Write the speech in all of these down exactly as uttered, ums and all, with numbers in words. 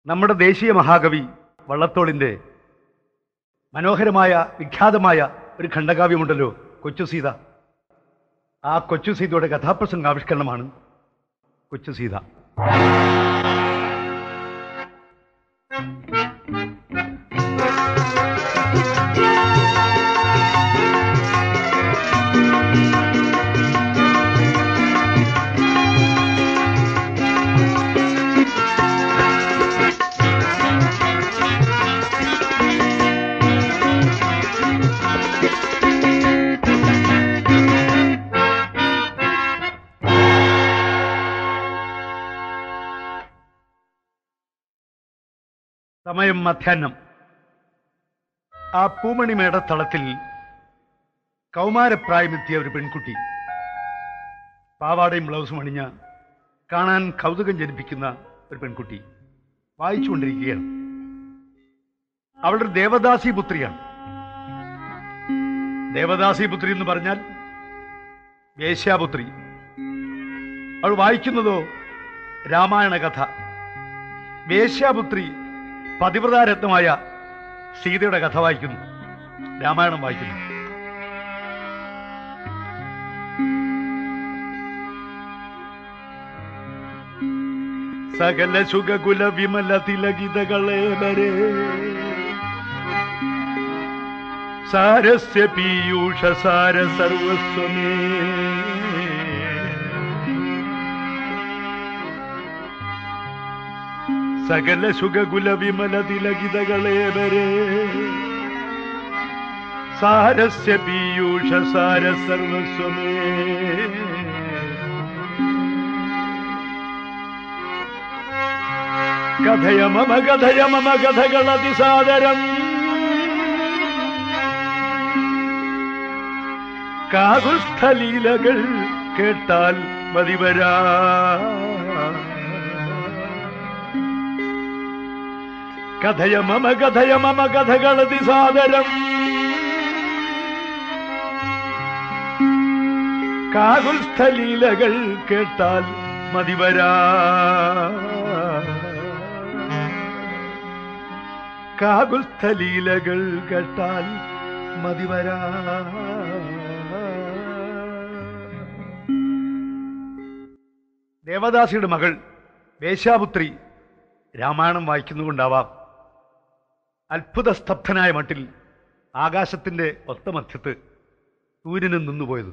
നമ്മുടെ ദേശീയ മഹാകവി വള്ളത്തോളിൻ്റെ മനോഹരമായ വിഖ്യാതമായ ഒരു ഖണ്ഡകാവ്യമുണ്ടല്ലോ കൊച്ചു സീത. ആ കൊച്ചു സീതയുടെ കഥാപ്രസംഗ ആവിഷ്കരണമാണ് കൊച്ചു സീത. സമയം മധ്യാഹ്നം. ആ പൂമണിമേട തളത്തിൽ കൗമാരപ്രായമെത്തിയ ഒരു പെൺകുട്ടി, പാവാടയും ബ്ലൗസും അണിഞ്ഞ കാണാൻ കൗതുകം ജനിപ്പിക്കുന്ന ഒരു പെൺകുട്ടി വായിച്ചുകൊണ്ടിരിക്കുകയാണ്. അവളൊരു ദേവദാസി പുത്രിയാണ്. ദേവദാസി പുത്രി എന്ന് പറഞ്ഞാൽ വേശ്യാപുത്രി. അവൾ വായിക്കുന്നതോ രാമായണ കഥ. വേശ്യാപുത്രി പതിവ്രതാരത്നമായ സീതയുടെ കഥ വായിക്കുന്നു, രാമായണം വായിക്കുന്നു. സകല സുഖകുല വിമല തിലകിതകളെ വരെ സാരസ്യ പീയൂഷ സാര സർവസ്വമേ സകല സുഖകുല വിമല തിലകിതകളെ വരെ സാരസ്യ പീയൂഷ സാര സർവസ്വമേ കഥയ മമ കഥയ മമ കഥകളതിസാദരം കാകുസ്ഥലീലകൾ കേട്ടാൽ മതിവരാ കഥയ മമ കഥയ മമ കഥകളതിസാദരം കാകുൽസ്ഥലീലകൾ കേട്ടാൽ മതിവരാ കാകുൽസ്ഥലീലകൾ കേട്ടാൽ മതിവരാ. ദേവദാസിയുടെ മകൾ വേശ്യാപുത്രി രാമായണം വായിക്കുന്നുകൊണ്ടാവാം അത്ഭുത സ്തബ്ധനായ മട്ടിൽ ആകാശത്തിന്റെ ഒത്തമധ്യത്ത് സൂര്യനും നിന്നുപോയത്.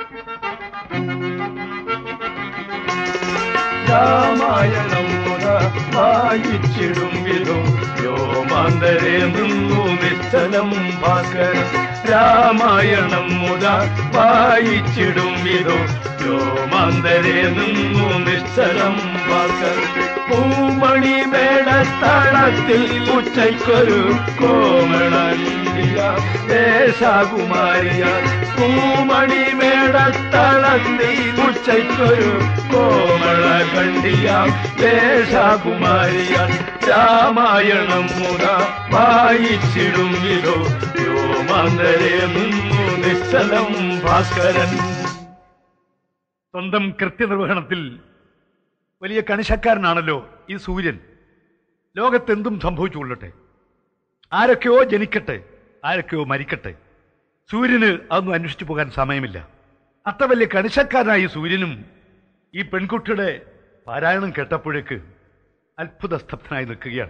രാമായണം വായിച്ചിടും വിധോ വ്യോമാന്തരേ നിന്നു നിശ്ചലം ഭാസ്കരൻ. രാമായണം മുത വായിച്ചിടും വിധോ വ്യോമാന്തരേ നിന്നു നിശ്ചലം ഭാസ്കരൻ. പൂമണി മേടത്തളത്തിൽ ഉച്ചയ്ക്കൊരു കോമളന്തിയ ദേശകുമാരിയ. പൂമണി മേടത്തളത്തിൽ ഉച്ചയ്ക്കൊരു കോമള കണ്ടിയ ദേശകുമാരിയ. രാമായണം മുത വായിച്ചിടും വിധോ വ്യോമാന്തരേ നിന്നു നിശ്ചലം ഭാസ്കരൻ. സ്വന്തം കൃത്യനിർവഹണത്തിൽ വലിയ കണിശക്കാരനാണല്ലോ ഈ സൂര്യൻ. ലോകത്തെന്തും സംഭവിച്ചു കൊള്ളട്ടെ, ആരൊക്കെയോ ജനിക്കട്ടെ, ആരൊക്കെയോ മരിക്കട്ടെ, സൂര്യന് അതൊന്നും അന്വേഷിച്ചു പോകാൻ സമയമില്ല. അത്ര വലിയ കണിശക്കാരനായ സൂര്യനും ഈ പെൺകുട്ടിയുടെ പാരായണം കേട്ടപ്പോഴേക്ക് അത്ഭുത സ്തബ്ധനായി നിൽക്കുകയാണ്.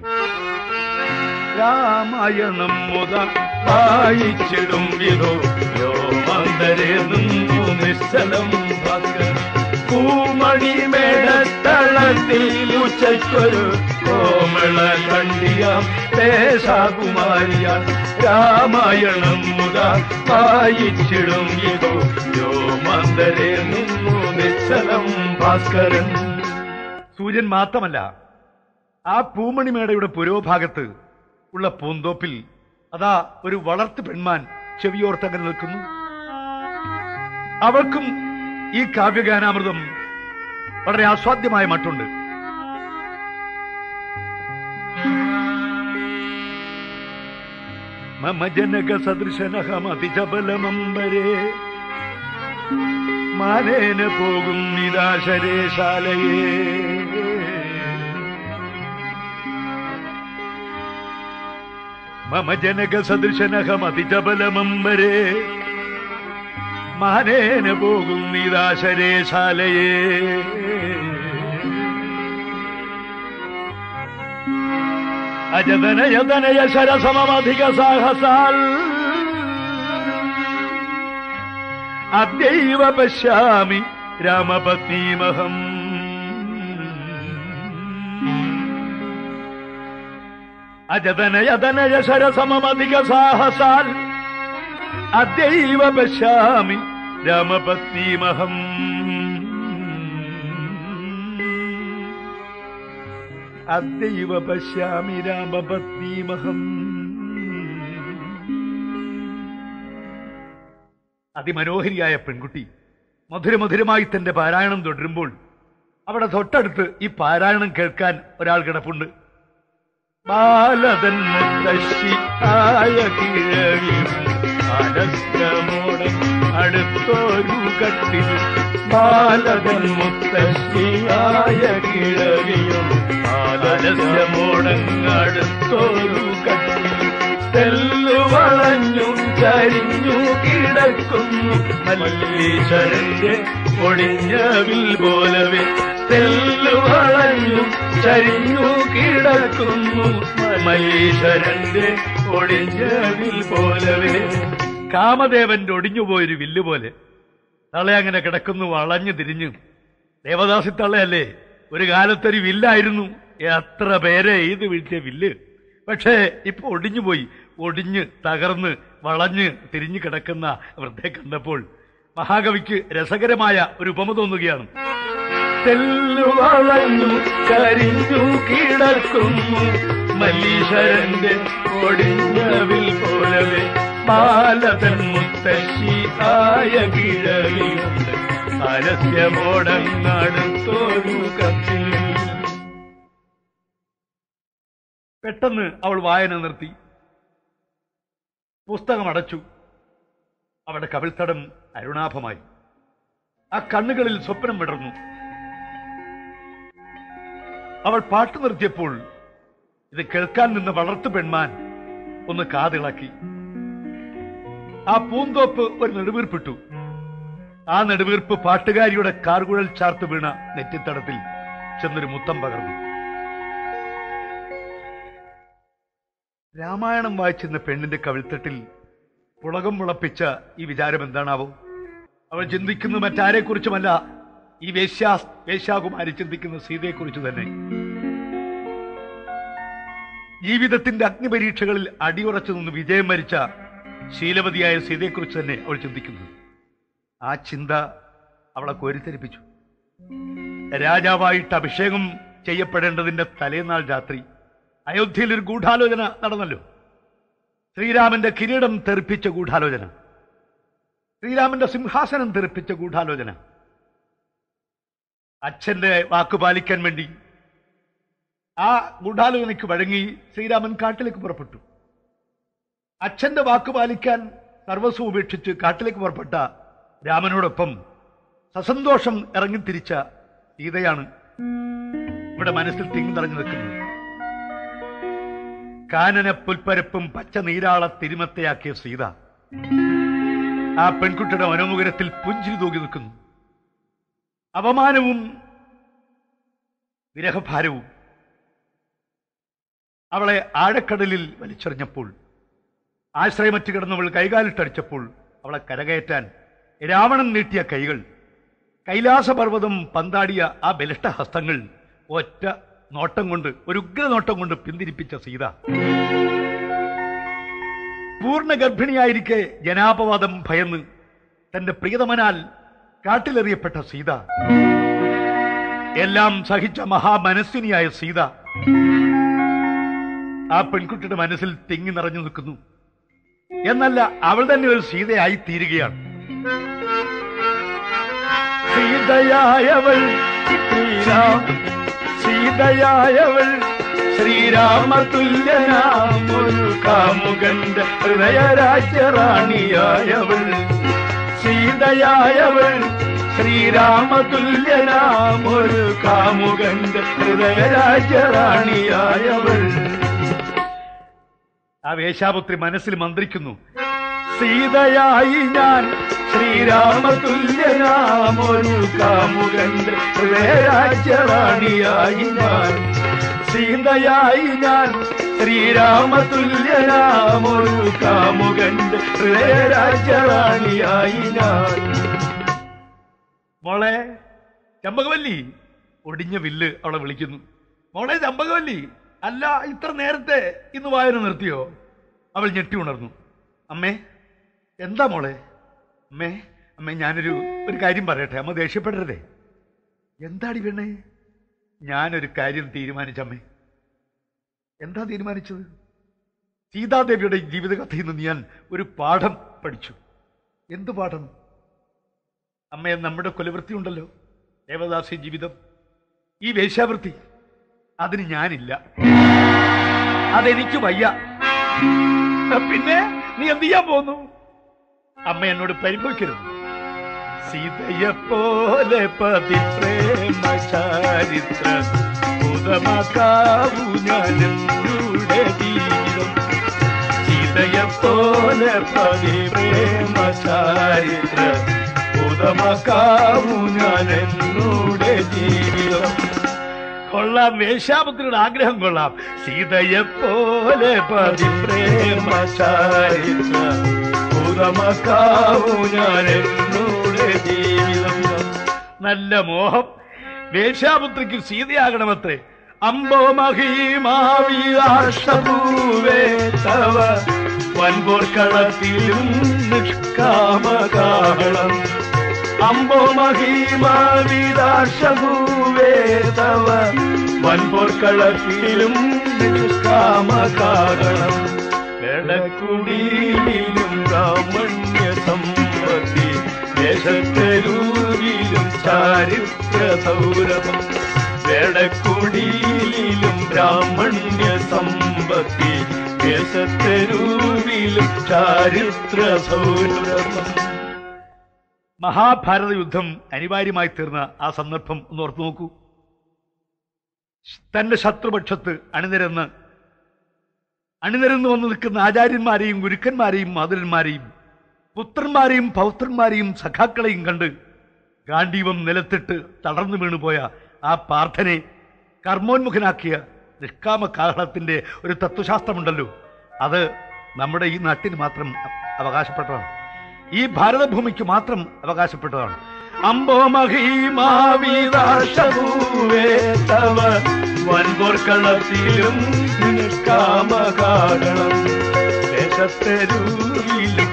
രാമായണം മുത വായിച്ചിടും വിധോ വ്യോമാന്തരേ നിന്നു നിശ്ചലം ഭാസ്കരൻ. പൂമണി മേടത്തളത്തിൽ ഉച്ചയ്ക്കൊരു കോമള കണ്ടിയാം ദേശകുമാരിയാം. രാമായണം മുത വായിച്ചിടും ഇതോ വ്യോമാന്തരേ നിന്നു നിശ്ചലം ഭാസ്കരൻ. സൂര്യൻ മാത്രമല്ല, ആ പൂമണിമേടയുടെ പുരോഭാഗത്ത് ഉള്ള പൂന്തോപ്പിൽ അതാ ഒരു വളർത്തു പെൺമാൻ ചെവിയോർത്തങ്ങനെ നിൽക്കുന്നു. അവൾക്കും ഈ കാവ്യഗാനാമൃതം വളരെ ആസ്വാദ്യമായ മട്ടുണ്ട്. മമ ജനക സദൃശനഹമതിജബലമംബരേ മാനേന പോകും നിദാശരേ ശാലയേ മമ ജനക സദൃശനഹമതിജബലമംബരേ മാനേന പോകും നീതാശരേശാലയേ. അജതനയതനയ ശരസമധിക സാഹസാൽ അദ്യൈവ പശ്യാമി രാമപത്നീമഹം. അജതനയതനയ ശരസമധിക സാഹസാൽ അദ്യൈവ പശ്യാമി രാമപത്നീമഹം. അദ്യൈവ പശ്യാമി രാമപത്നീമഹം. അതിമനോഹരിയായ പെൺകുട്ടി മധുരമധുരമായി തന്റെ പാരായണം തുടരുമ്പോൾ അവിടെ തൊട്ടടുത്ത് ഈ പാരായണം കേൾക്കാൻ ഒരാൾ കിടപ്പുണ്ട്. ബാലതൻ മുത്തശ്ശി ആയ കിഴവിയും ആലസ്യമോടൻ അടുത്തൊരു കട്ടിൽ. ബാലതൻ മുത്തശ്ശിയായ കിഴവിയും ആലസ്യമോടൻ അടുത്തൊരു കട്ടിൽ. തെല്ലു വളഞ്ഞു ചരിഞ്ഞു കിടക്കുന്നു മല്ലീശ്വരന്റെ ഒടിഞ്ഞവിൽ പോലവേ. തെല്ലു വളഞ്ഞു ചരിഞ്ഞു കിടക്കുന്നു മല്ലീശ്വരന്റെ ഒടിഞ്ഞവിൽ പോലവേ. കാമദേവന്റെ ഒടിഞ്ഞുപോയൊരു വില്ല് പോലെ തളെ അങ്ങനെ കിടക്കുന്നു വളഞ്ഞു തിരിഞ്ഞു. ദേവദാസി തളയല്ലേ, ഒരു കാലത്തൊരു വില്ലായിരുന്നു. എത്ര പേരെ ഇത് വീഴ്ത്തിയ വില്ല്. പക്ഷേ ഇപ്പൊ ഒടിഞ്ഞുപോയി, ഒടിഞ്ഞ് തകർന്ന് വളഞ്ഞ് തിരിഞ്ഞു കിടക്കുന്ന വൃദ്ധയെ കണ്ടപ്പോൾ മഹാകവിക്ക് രസകരമായ ഒരു ഉപമ തോന്നുകയാണ്. തെല്ലുവളഞ്ഞു കരിഞ്ഞു കിടക്കുന്നു മല്ലീശ്വരന്റെ ഒടിഞ്ഞവിൽ പോലവേ. ബാലതൻ മുത്തശ്ശി ആയ കിഴവിയുണ്ട് ആലസ്യമോടങ്ങടുത്തൊരു കത്തിൽ. പെട്ടെന്ന് അവൾ വായന നിർത്തി, പുസ്തകം അടച്ചു. അവളുടെ കവിൾത്തടം അരുണാഭമായി. ആ കണ്ണുകളിൽ സ്വപ്നം വിടർന്നു. അവൾ പാട്ട് നിർത്തിയപ്പോൾ ഇത് കേൾക്കാൻ നിന്ന് വളർത്തു പെൺമാൻ ഒന്ന് കാതിളക്കി. ആ പൂന്തോപ്പ് ഒരു നെടുവീർപ്പിട്ടു. ആ നെടുവീർപ്പ് പാട്ടുകാരിയുടെ കാർകുഴൽ ചാർത്ത് വീണ നെറ്റിത്തടത്തിൽ ചെന്നൊരു മുത്തം പകർന്നു. രാമായണം വായിച്ചിരുന്ന പെണ്ണിന്റെ കവിൾത്തട്ടിൽ പുളകം മുളപ്പിച്ച ഈ വിചാരം എന്താണാവോ? അവൾ ചിന്തിക്കുന്നത് മറ്റാരെക്കുറിച്ചുമല്ല, ഈ വേശ്യാ വേശ്യാകുമാരി ചിന്തിക്കുന്ന സീതയെക്കുറിച്ച് തന്നെ. ജീവിതത്തിന്റെ അഗ്നിപരീക്ഷകളിൽ അടിയുറച്ചു നിന്ന് വിജയം വരിച്ച ശീലവതിയായ സീതയെക്കുറിച്ച് തന്നെ അവൾ ചിന്തിക്കുന്നത്. ആ ചിന്ത അവളെ കോരിത്തരിപ്പിച്ചു. രാജാവായിട്ട് അഭിഷേകം ചെയ്യപ്പെടേണ്ടതിന്റെ തലേനാൾ രാത്രി അയോധ്യയിൽ ഒരു ഗൂഢാലോചന നടന്നല്ലോ. ശ്രീരാമന്റെ കിരീടം തെറിപ്പിച്ച ഗൂഢാലോചന, ശ്രീരാമന്റെ സിംഹാസനം തെറിപ്പിച്ച ഗൂഢാലോചന. അച്ഛന്റെ വാക്ക് പാലിക്കാൻ വേണ്ടി ആ ഗൂഢാലോചനയ്ക്ക് വഴങ്ങി ശ്രീരാമൻ കാട്ടിലേക്ക് പുറപ്പെട്ടു. അച്ഛന്റെ വാക്ക് പാലിക്കാൻ സർവസ്വം ഉപേക്ഷിച്ച് കാട്ടിലേക്ക് പുറപ്പെട്ട രാമനോടൊപ്പം സസന്തോഷം ഇറങ്ങിത്തിരിച്ച സീതയാണ് ഇവിടെ മനസ്സിൽ തിങ്ങി നിറഞ്ഞു നിൽക്കുന്നത്. കാനന പുൽപ്പരപ്പും പച്ച നീരാള തിരുമത്തയാക്കിയ സീത ആ പെൺകുട്ടിയുടെ മനോമുഖരത്തിൽ പുഞ്ചിരി തൂകി നിൽക്കുന്നു. അപമാനവും വിരഹഭാരവും അവളെ ആഴക്കടലിൽ വലിച്ചെറിഞ്ഞപ്പോൾ, ആശ്രയമറ്റ് കിടന്നവൾ കൈകാലിട്ടടിച്ചപ്പോൾ അവളെ കരകയറ്റാൻ രാവണൻ നീട്ടിയ കൈകൾ, കൈലാസപർവ്വതം പന്താടിയ ആ ബലിഷ്ഠഹസ്തങ്ങൾ ഒറ്റ നോട്ടം കൊണ്ട്, ഒരു ഉഗ്രനോട്ടം കൊണ്ട് പിന്തിരിപ്പിച്ച സീത. പൂർണ്ണ ഗർഭിണിയായിരിക്കെ ജനാപവാദം ഭയന്ന് തന്റെ പ്രിയതമനാൽ കാട്ടിലെറിയപ്പെട്ട സീത, എല്ലാം സഹിച്ച മഹാമനസ്വിനിയായ സീത ആ പെൺകുട്ടിയുടെ മനസ്സിൽ തിങ്ങി നിറഞ്ഞു നിൽക്കുന്നു. എന്നല്ല, അവൾ തന്നെ ഒരു സീതയായി തീരുകയാണ്. സീതയായവൾ ശ്രീരാം, സീതയായവൾ ശ്രീരാമതുല്യനാം ഒരു കാമുകന്റെ ഹൃദയരാജ്യറാണിയായവൾ. സീതയായവൾ ശ്രീരാമതുല്യനാം ഒരു കാമുകന്റെ ഹൃദയരാജ്യറാണിയായവൾ. ആ വേശ്യാപുത്രി മനസ്സിൽ മന്ത്രിക്കുന്നു, സീതയായി ഞാൻ ശ്രീരാമതുല്യനാമൊരു കാമുകന്റെ ഹൃദയരാജ്യറാണിയായി ഞാൻ, സീതയായി ഞാൻ ശ്രീരാമതുല്യനാമൊരു കാമുകന്റെ ഹൃദയരാജ്യറാണിയായി ഞാൻ. മോളെ ചമ്പകവല്ലി, ഒടിഞ്ഞ വില്ല് അവളെ വിളിക്കുന്നു. മോളെ ചമ്പകവല്ലി, അല്ല ഇത്ര നേരത്തെ ഇന്ന് വായന നിർത്തിയോ? അവൾ ഞെട്ടി ഉണർന്നു. അമ്മേ എന്താ മോളെ? അമ്മേ അമ്മേ ഞാനൊരു ഒരു കാര്യം പറയട്ടെ, അമ്മ ദേഷ്യപ്പെടരുതേ. എന്താടി പെണ്ണേ? ഞാനൊരു കാര്യം തീരുമാനിച്ചമ്മേ. എന്താ തീരുമാനിച്ചത്? സീതാദേവിയുടെ ജീവിതകഥയിൽ നിന്ന് ഞാൻ ഒരു പാഠം പഠിച്ചു. എന്ത് പാഠം? അമ്മയെ, നമ്മുടെ കുലവൃത്തി ഉണ്ടല്ലോ, ദേവദാസി ജീവിതം, ഈ വേശ്യാവൃത്തി, അതിന് ഞാനില്ല, അതെനിക്ക് വയ്യ. പിന്നെ നീ എന്ത് ചെയ്യാൻ പോന്നു? അമ്മ എന്നോട് പരിഭവിക്കരുത്. സീതയെ പോലെ പതിപ്രേമ ചാരിത്ര ഉദമകാവു ഞാനെന്നുടെ ജീവിതം, സീതയെ പോലെ പതിപ്രേമ ചാരിത്ര ഉദമകാവു ഞാനെന്നുടെ ജീവിതം. കൊള്ളാം, വേശ്യാപുത്രിയുടെ ആഗ്രഹം കൊള്ളാം. സീതയെ പോലെ പതിപ്രേമ ചാരിത്ര ഉദമകാവു ഞാനെന്നുടെ ജീവിതം. നല്ല മോഹം. വേശ്യാപുത്രിക്ക് സീതയാകണമത്രേ. അംബോ മഹീമാവിയാശപൂവേ തവ വൻപോർക്കളത്തിലും നിഷ്കാമകാഹളം, അംബോ മഹീമാവിദാശഭൂവേ തവ വൻപോർക്കളത്തിലും നിഷ്കാമകാഹളം, വെടക്കുടിയിലും ബ്രാഹ്മണ്യ സമ്പത്തി ദേശത്തെരൂരിലും ചാരിത്ര സൗരഭം, വെടക്കുടിയിലും ബ്രാഹ്മണ്യ സമ്പത്തി ദേശത്തെരൂരിലും ചാരിത്ര സൗരഭം. മഹാഭാരത യുദ്ധം അനിവാര്യമായി തീർന്ന ആ സന്ദർഭം ഒന്ന് ഓർത്തു നോക്കൂ. തന്റെ ശത്രുപക്ഷത്ത് അണിനിരന്ന് അണിനിരന്ന് വന്ന് നിൽക്കുന്ന ആചാര്യന്മാരെയും ഗുരുക്കന്മാരെയും മാതുരന്മാരെയും പുത്രന്മാരെയും പൗത്രന്മാരെയും സഖാക്കളെയും കണ്ട് ഗാന്ധീവം നിലത്തിട്ട് തളർന്നു വീണുപോയ ആ പാർത്ഥനെ കർമ്മോന്മുഖനാക്കിയ നിഷ്കാമ കാഹളത്തിന്റെ ഒരു തത്വശാസ്ത്രമുണ്ടല്ലോ, അത് നമ്മുടെ ഈ നാട്ടിന് മാത്രം അവകാശപ്പെട്ടതാണ്, ഈ ഭാരതഭൂമിക്ക് മാത്രം അവകാശപ്പെട്ടതാണ്. അംബോ മഹീമാവിദാശഭൂവേ തവ വൻപോർക്കളത്തിലും നിഷ്കാമകാഹളം, ദേശത്തെരൂരിലും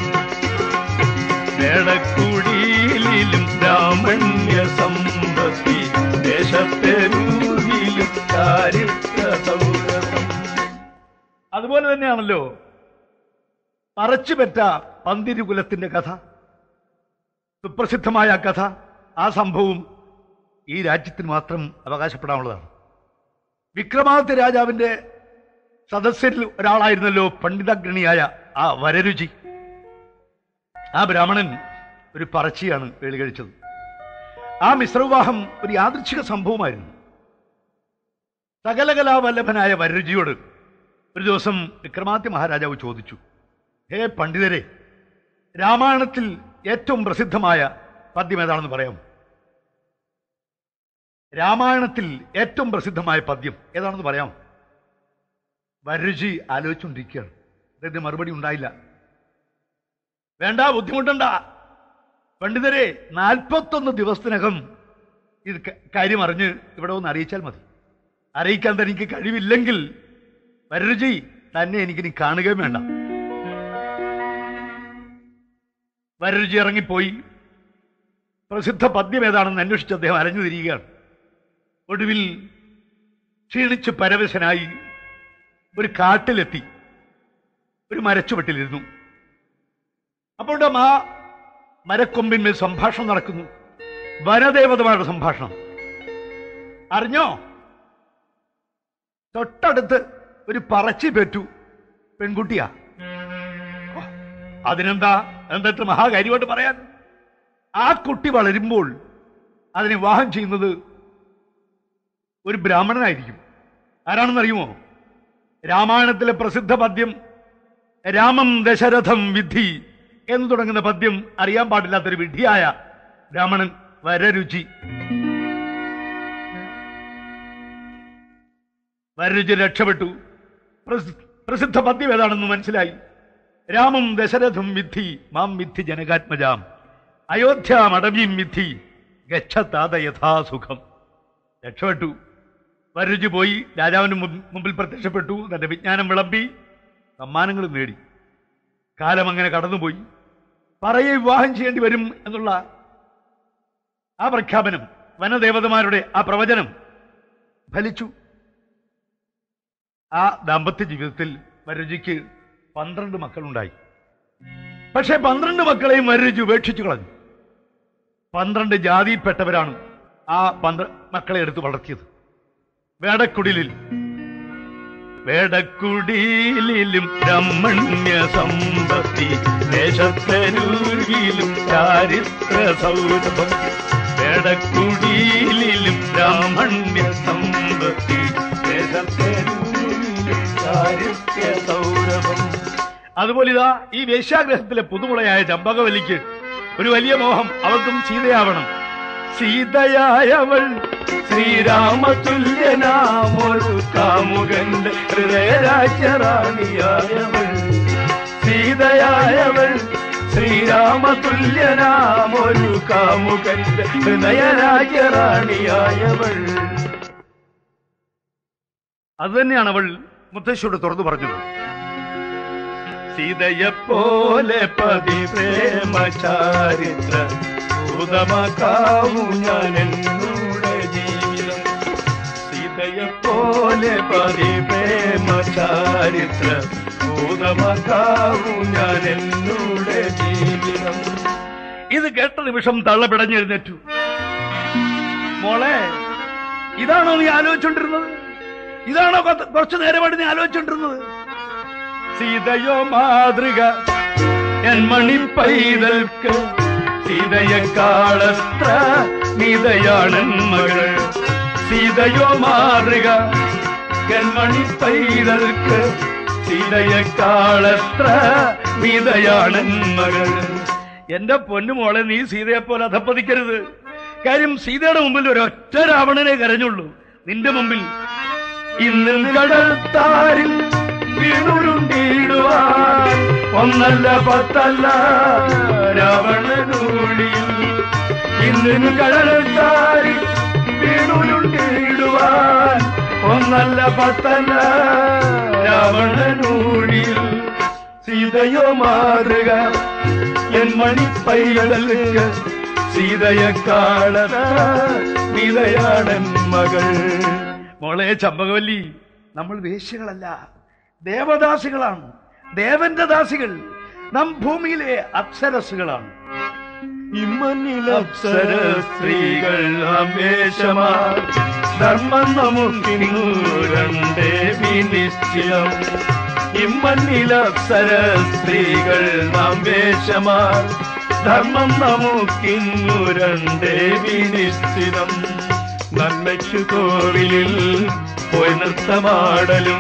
വേടക്കുടിയിലും ബ്രാഹ്മണ്യ സമ്പത്തി ദേശത്തെരൂരിലും ചാരിത്ര സൗരഭം. അതുപോലെ തന്നെയാണല്ലോ പറച്ചുപെറ്റ പന്തിരുകുലത്തിന്റെ കഥ, സുപ്രസിദ്ധമായ കഥ. ആ സംഭവം ഈ രാജ്യത്തിന് മാത്രം അവകാശപ്പെടാനുള്ളതാണ്. വിക്രമാദിത്യ രാജാവിന്റെ സദസ്യരിൽ ഒരാളായിരുന്നല്ലോ പണ്ഡിതാഗ്രണിയായ ആ വരരുചി. ആ ബ്രാഹ്മണൻ ഒരു പറച്ചിയാണ് വേളി കഴിച്ചത്. ആ മിശ്രവിവാഹം ഒരു യാദൃച്ഛിക സംഭവമായിരുന്നു. സകലകലാവല്ലഭനായ വരരുചിയോട് ഒരു ദിവസം വിക്രമാദിത്യ മഹാരാജാവ് ചോദിച്ചു, ഹേ പണ്ഡിതരെ, രാമായണത്തിൽ ഏറ്റവും പ്രസിദ്ധമായ പദ്യം ഏതാണെന്ന് പറയാം? രാമായണത്തിൽ ഏറ്റവും പ്രസിദ്ധമായ പദ്യം ഏതാണെന്ന് പറയാം? വരരുചി ആലോചിച്ചുകൊണ്ടിരിക്കുകയാണ്. അദ്ദേഹത്തിന് മറുപടി ഉണ്ടായില്ല. വേണ്ട, ബുദ്ധിമുട്ടണ്ട പണ്ഡിതരെ, നാൽപ്പത്തൊന്ന് ദിവസത്തിനകം ഇത് കാര്യം അറിഞ്ഞ് ഇവിടെ ഒന്ന് അറിയിച്ചാൽ മതി. അറിയിക്കാൻ തനിക്ക് കഴിവില്ലെങ്കിൽ വരരുചി തന്നെ എനിക്കിനി കാണുകയും വേണ്ട. വരരുചി ഇറങ്ങിപ്പോയി. പ്രസിദ്ധ പദ്യം ഏതാണെന്ന് അന്വേഷിച്ച് അദ്ദേഹം അലഞ്ഞു തിരിയുകയാണ്. ഒടുവിൽ ക്ഷീണിച്ച് പരവശനായി ഒരു കാട്ടിലെത്തി ഒരു മരച്ചുവട്ടിലിരുന്നു. അപ്പോൾ ആ മരക്കൊമ്പിന്മേൽ സംഭാഷണം നടക്കുന്നു. വനദേവതമാരുടെ സംഭാഷണം. അറിഞ്ഞോ? തൊട്ടടുത്ത് ഒരു പറച്ചി പെറ്റു പെൺകുട്ടിയാ. അതിനെന്താ, എന്തെത്ര മഹാകാര്യമായിട്ട് പറയാൻ? ആ കുട്ടി വളരുമ്പോൾ അതിനെ വിവാഹം ചെയ്യുന്നത് ഒരു ബ്രാഹ്മണനായിരിക്കും. ആരാണെന്നറിയുമോ? രാമായണത്തിലെ പ്രസിദ്ധ പദ്യം രാമം ദശരഥം വിദ്ധി എന്ന് തുടങ്ങുന്ന പദ്യം അറിയാൻ പാടില്ലാത്തൊരു വിഡ്ഢിയായ ബ്രാഹ്മണൻ വരരുചി. വരരുചി രക്ഷപ്പെട്ടു. പ്രസിദ്ധ പദ്യം ഏതാണെന്ന് മനസ്സിലായി. രാമം ദശരഥം വിദ്ധി മാം വിദ്ധി ജനകാത്മജാം അയോധ്യാമടവീം വിദ്ധി ഗച്ഛതാത യഥാസുഖം. രക്ഷപ്പെട്ടു. വരരുചി പോയി രാജാവിന് മുമ്പിൽ പ്രത്യക്ഷപ്പെട്ടു. തന്റെ വിജ്ഞാനം വിളമ്പി സമ്മാനങ്ങൾ നേടി. കാലം അങ്ങനെ കടന്നുപോയി. പറയെ വിവാഹം ചെയ്യേണ്ടി വരും എന്നുള്ള ആ പ്രഖ്യാപനം, വനദേവതമാരുടെ ആ പ്രവചനം ഫലിച്ചു. ആ ദാമ്പത്യ ജീവിതത്തിൽ വരരുചിക്ക് പന്ത്രണ്ട് മക്കളുണ്ടായി. പക്ഷെ പന്ത്രണ്ട് മക്കളെയും വരരുചി ഉപേക്ഷിച്ചു കളഞ്ഞു. പന്ത്രണ്ട് ജാതിയിൽപ്പെട്ടവരാണ് ആ പന്ത്രണ്ട് മക്കളെ എടുത്ത് വളർത്തിയത്. വേടക്കുടിലിൽ വേടക്കുടിലും ബ്രഹ്മണ്യ സമ്പത്തി ദേശത്തരൂരിലും ചാരിത്ര സൗരഭം. വേടക്കുടിലും ബ്രാഹ്മണ്യ സമ്പത്തി ദേശത്തരൂരിലും ചാരിത്ര സൗരഭം. അതുപോലെ ഇതാ ഈ വേശ്യാഗ്രഹത്തിലെ പുതുമുളയായ ചമ്പകവല്ലിക്ക് ഒരു വലിയ മോഹം, അവൾക്കും സീതയാവണം. സീതയായവൾ ശ്രീരാമതുല്യനാമൊരു കാമുകന്റെ ഹൃദയരാജ്യറാണിയായവൾ. സീതയായവൾ ശ്രീരാമതുല്യനാമൊരു കാമുകന്റെ ഹൃദയരാജ്യറാണിയായവൾ. അതുതന്നെയാണ് അവൾ മുത്തശ്ശിയോട് തുറന്നു പറഞ്ഞത്. സീതയെപ്പോലെ പതി പ്രേമ ചാരിത്ര ഭൂതമാക്കാവൂ ഞാൻ എന്നൂടെ ജീവിതം. സീതയെപ്പോലെ പതി പ്രേമ ചാരിത്ര ഭൂതമാക്കാവൂ ഞാൻ എന്നൂടെ ജീവിതം. ഇത് കേട്ട നിമിഷം തള്ളപിടഞ്ഞെഴുന്നേറ്റു. മോളെ, ഇതാണോ നീ ആലോചിച്ചോണ്ടിരുന്നത്? ഇതാണോ കുറച്ചു നേരമായിട്ട് നീ ആലോചിച്ചോണ്ടിരുന്നത്? സീതയോ മാതൃക എൻ മണി പൈതൽക്ക് സീതയെക്കാളത്ര നീതയാണൻ മകൾ. സീതയോ മാതൃക എൻ മണി പൈതൽക്ക് സീതയെക്കാളത്ര നീതയാണൻ മകൾ. എന്റെ പൊന്നുമോളെ, നീ സീതയെപ്പോലെ അധപ്പതിക്കരുത്. കാര്യം സീതയുടെ മുമ്പിൽ ഒരൊറ്റ രാവണനെ കരഞ്ഞുള്ളൂ. നിന്റെ മുമ്പിൽ ഇന്ന് കടൽത്താരിൽ വീണുരുണ്ടിടുവാൻ ഒന്നല്ല പത്തല്ല രാവണനൂഴിയിൽ. ഇന്ന് കടൽത്താരിൽ വീണുരുണ്ടിടുവാൻ ഒന്നല്ല പത്തല്ല രാവണനൂഴിയിൽ. സീതയോ മാതൃക എൻ മണിപ്പൈതൽക്ക് സീതയെക്കാളത്ര നീതയാണൻ മകൾ. മോളെ ചമ്പകവല്ലി, നമ്മൾ വേശ്യകളല്ല, ദേവദാസികളാണ്, ദേവന്റെ ദാസികൾ. നാം ഭൂമിയിലെ അപ്സരസുകളാണ്. ഇമ്മന്നിൽ അപ്സര സ്ത്രീകൾ ആവേശമാ ധർമ്മം നമുക്കിന്നു രണ്ടേ വിനിശ്ചയം. ഇമ്മന്നിൽ അപ്സര സ്ത്രീകൾ ആവേശമാ ധർമ്മം നമുക്കിന്നു രണ്ടേ വിനിശ്ചിതം. നന്മയ്ക്കു കോവിലിൽ പോയി നൃത്തമാടലും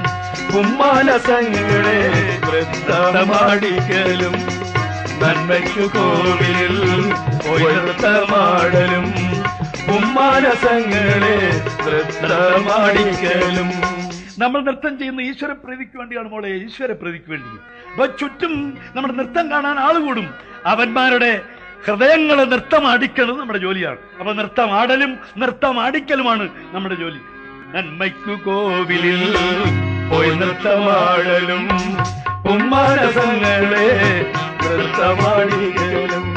കുമ്മാനസങ്ങളെ നൃത്തമാടിക്കലും. നന്മയ്ക്കു കോവിലിൽ പോയി നൃത്തമാടലും കുമ്മാനസങ്ങളെ നൃത്തമാടിക്കലും. നമ്മൾ നൃത്തം ചെയ്യുന്ന ഈശ്വര പ്രീതിക്ക് വേണ്ടിയാണ് മോളെ, ഈശ്വര പ്രീതിക്ക് വേണ്ടി. അപ്പൊ ചുറ്റും നമ്മുടെ നൃത്തം കാണാൻ ആളുകൂടും. അവന്മാരുടെ ഹൃദയങ്ങളെ നൃത്തമാടിക്കലും നമ്മുടെ ജോലിയാണ്. അപ്പൊ നൃത്തമാടലും നൃത്തമാടിക്കലുമാണ് നമ്മുടെ ജോലി. നന്മയ്ക്കു കോവിലിൽ പോയി നൃത്തമാടലും ഉമ്മാനസങ്ങളെ നൃത്തമാടിക്കലും.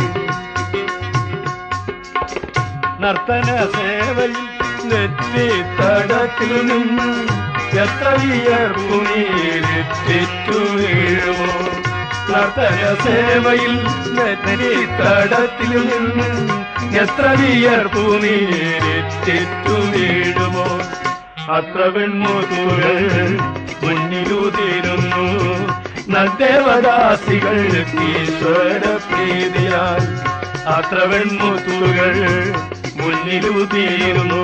നർത്തന സേവയിൽ നെറ്റിത്തടത്തിൽ നിന്നും എത്ര വിയർപ്പുനീരിറ്റു വീഴുമോ. നർത്തന സേവയിൽ നെറ്റിത്തടത്തിൽ നിന്നും എത്ര വിയർപ്പുനീരിറ്റു വീഴുമോ. അത്ര വെൺമുതുകൾ മുന്നിലുതിരുന്നു നദ്ദേവദാസികൾ ഈശ്വര പ്രീതിയാൽ. അത്ര വെൺമുതുകൾ മുന്നിലുതിരുന്നു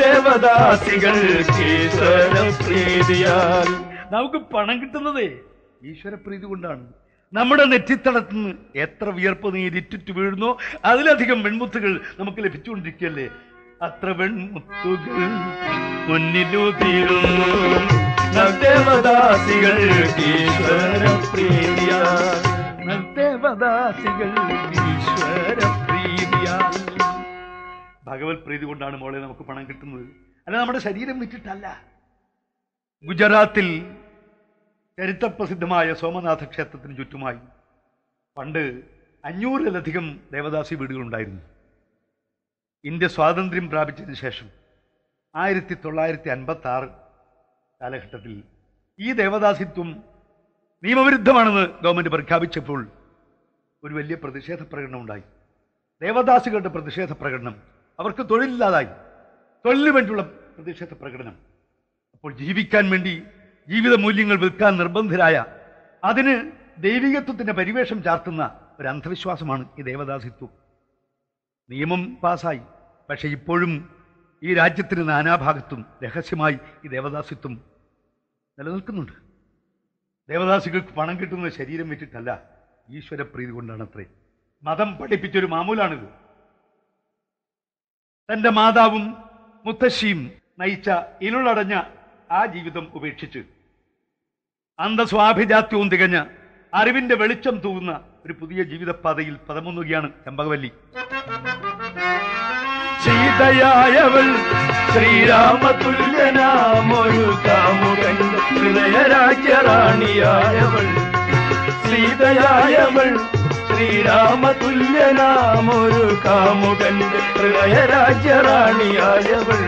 നദ്ദേവദാസികൾ ഈശ്വര പ്രീതിയാൽ. നമുക്ക് പണം കിട്ടുന്നതേ ഈശ്വരപ്രീതി കൊണ്ടാണ്. നമ്മുടെ നെറ്റിത്തടത്തുനിന്ന് എത്ര വിയർപ്പ് നീരിറ്റിട്ട് വീഴുന്നോ അതിലധികം വെൺമുത്തുകൾ നമുക്ക് ലഭിച്ചുകൊണ്ടിരിക്കുകയല്ലേ. അത്ര വെൺമുത്തുകൾ മുന്നിലുതിരുന്നു ദേവദാസികൾ ഈശ്വരപ്രീതിയാ, ദേവദാസികൾ ഈശ്വരപ്രീതിയാ. ഭഗവത് പ്രീതി കൊണ്ടാണ് മോളെ നമുക്ക് പണം കിട്ടുന്നത്, അല്ല നമ്മുടെ ശരീരം വിറ്റിട്ടല്ല. ഗുജറാത്തിൽ ചരിത്രപ്രസിദ്ധമായ സോമനാഥ ക്ഷേത്രത്തിന് ചുറ്റുമായി പണ്ട് അഞ്ഞൂറിലധികം ദേവദാസി വീടുകളുണ്ടായിരുന്നു. ഇന്ത്യ സ്വാതന്ത്ര്യം പ്രാപിച്ചതിന് ശേഷം ആയിരത്തി തൊള്ളായിരത്തി അൻപത്തി ആറ് കാലഘട്ടത്തിൽ ഈ ദേവദാസിത്വം നിയമവിരുദ്ധമാണെന്ന് ഗവൺമെന്റ് പ്രഖ്യാപിച്ചപ്പോൾ ഒരു വലിയ പ്രതിഷേധ പ്രകടനം ഉണ്ടായി. ദേവദാസികളുടെ പ്രതിഷേധ പ്രകടനം, അവർക്ക് തൊഴിലില്ലാതായി, തൊഴിലിന് വേണ്ടിയുള്ള പ്രതിഷേധ പ്രകടനം. അപ്പോൾ ജീവിക്കാൻ വേണ്ടി ജീവിത മൂല്യങ്ങൾ വിൽക്കാൻ നിർബന്ധരായ, അതിന് ദൈവികത്വത്തിന്റെ പരിവേഷം ചാർത്തുന്ന ഒരു അന്ധവിശ്വാസമാണ് ഈ ദേവദാസിത്വം. നിയമം പാസായി, പക്ഷെ ഇപ്പോഴും ഈ രാജ്യത്തിന് നാനാഭാഗത്തും രഹസ്യമായി ഈ ദേവദാസിത്വം നിലനിൽക്കുന്നുണ്ട്. ദേവദാസികൾക്ക് പണം കിട്ടുന്നത് ശരീരം വെച്ചിട്ടല്ല, ഈശ്വരപ്രീതി കൊണ്ടാണത്രേ. മതം പഠിപ്പിച്ചൊരു മാമൂലാണിത്. തന്റെ മാതാവും മുത്തശ്ശിയും നയിച്ച ഇരുളടഞ്ഞ ആ ജീവിതം ഉപേക്ഷിച്ച് അന്ധസ്വാഭിജാത്യവും തികഞ്ഞ അറിവിന്റെ വെളിച്ചം തൂവുന്ന ഒരു പുതിയ ജീവിതപാതയിൽ പദമുന്നുകയാണ് ചെമ്പകവല്ലി. സീതയായവൾ ശ്രീരാമതുല്യനാമൊരു കാമുകന്റെ ഹൃദയരാജ്യറാണിയായവൾ, സീതയായവൾ ശ്രീരാമതുല്യനാമൊരു കാമുകന്റെ ഹൃദയരാജ്യറാണിയായവൾ.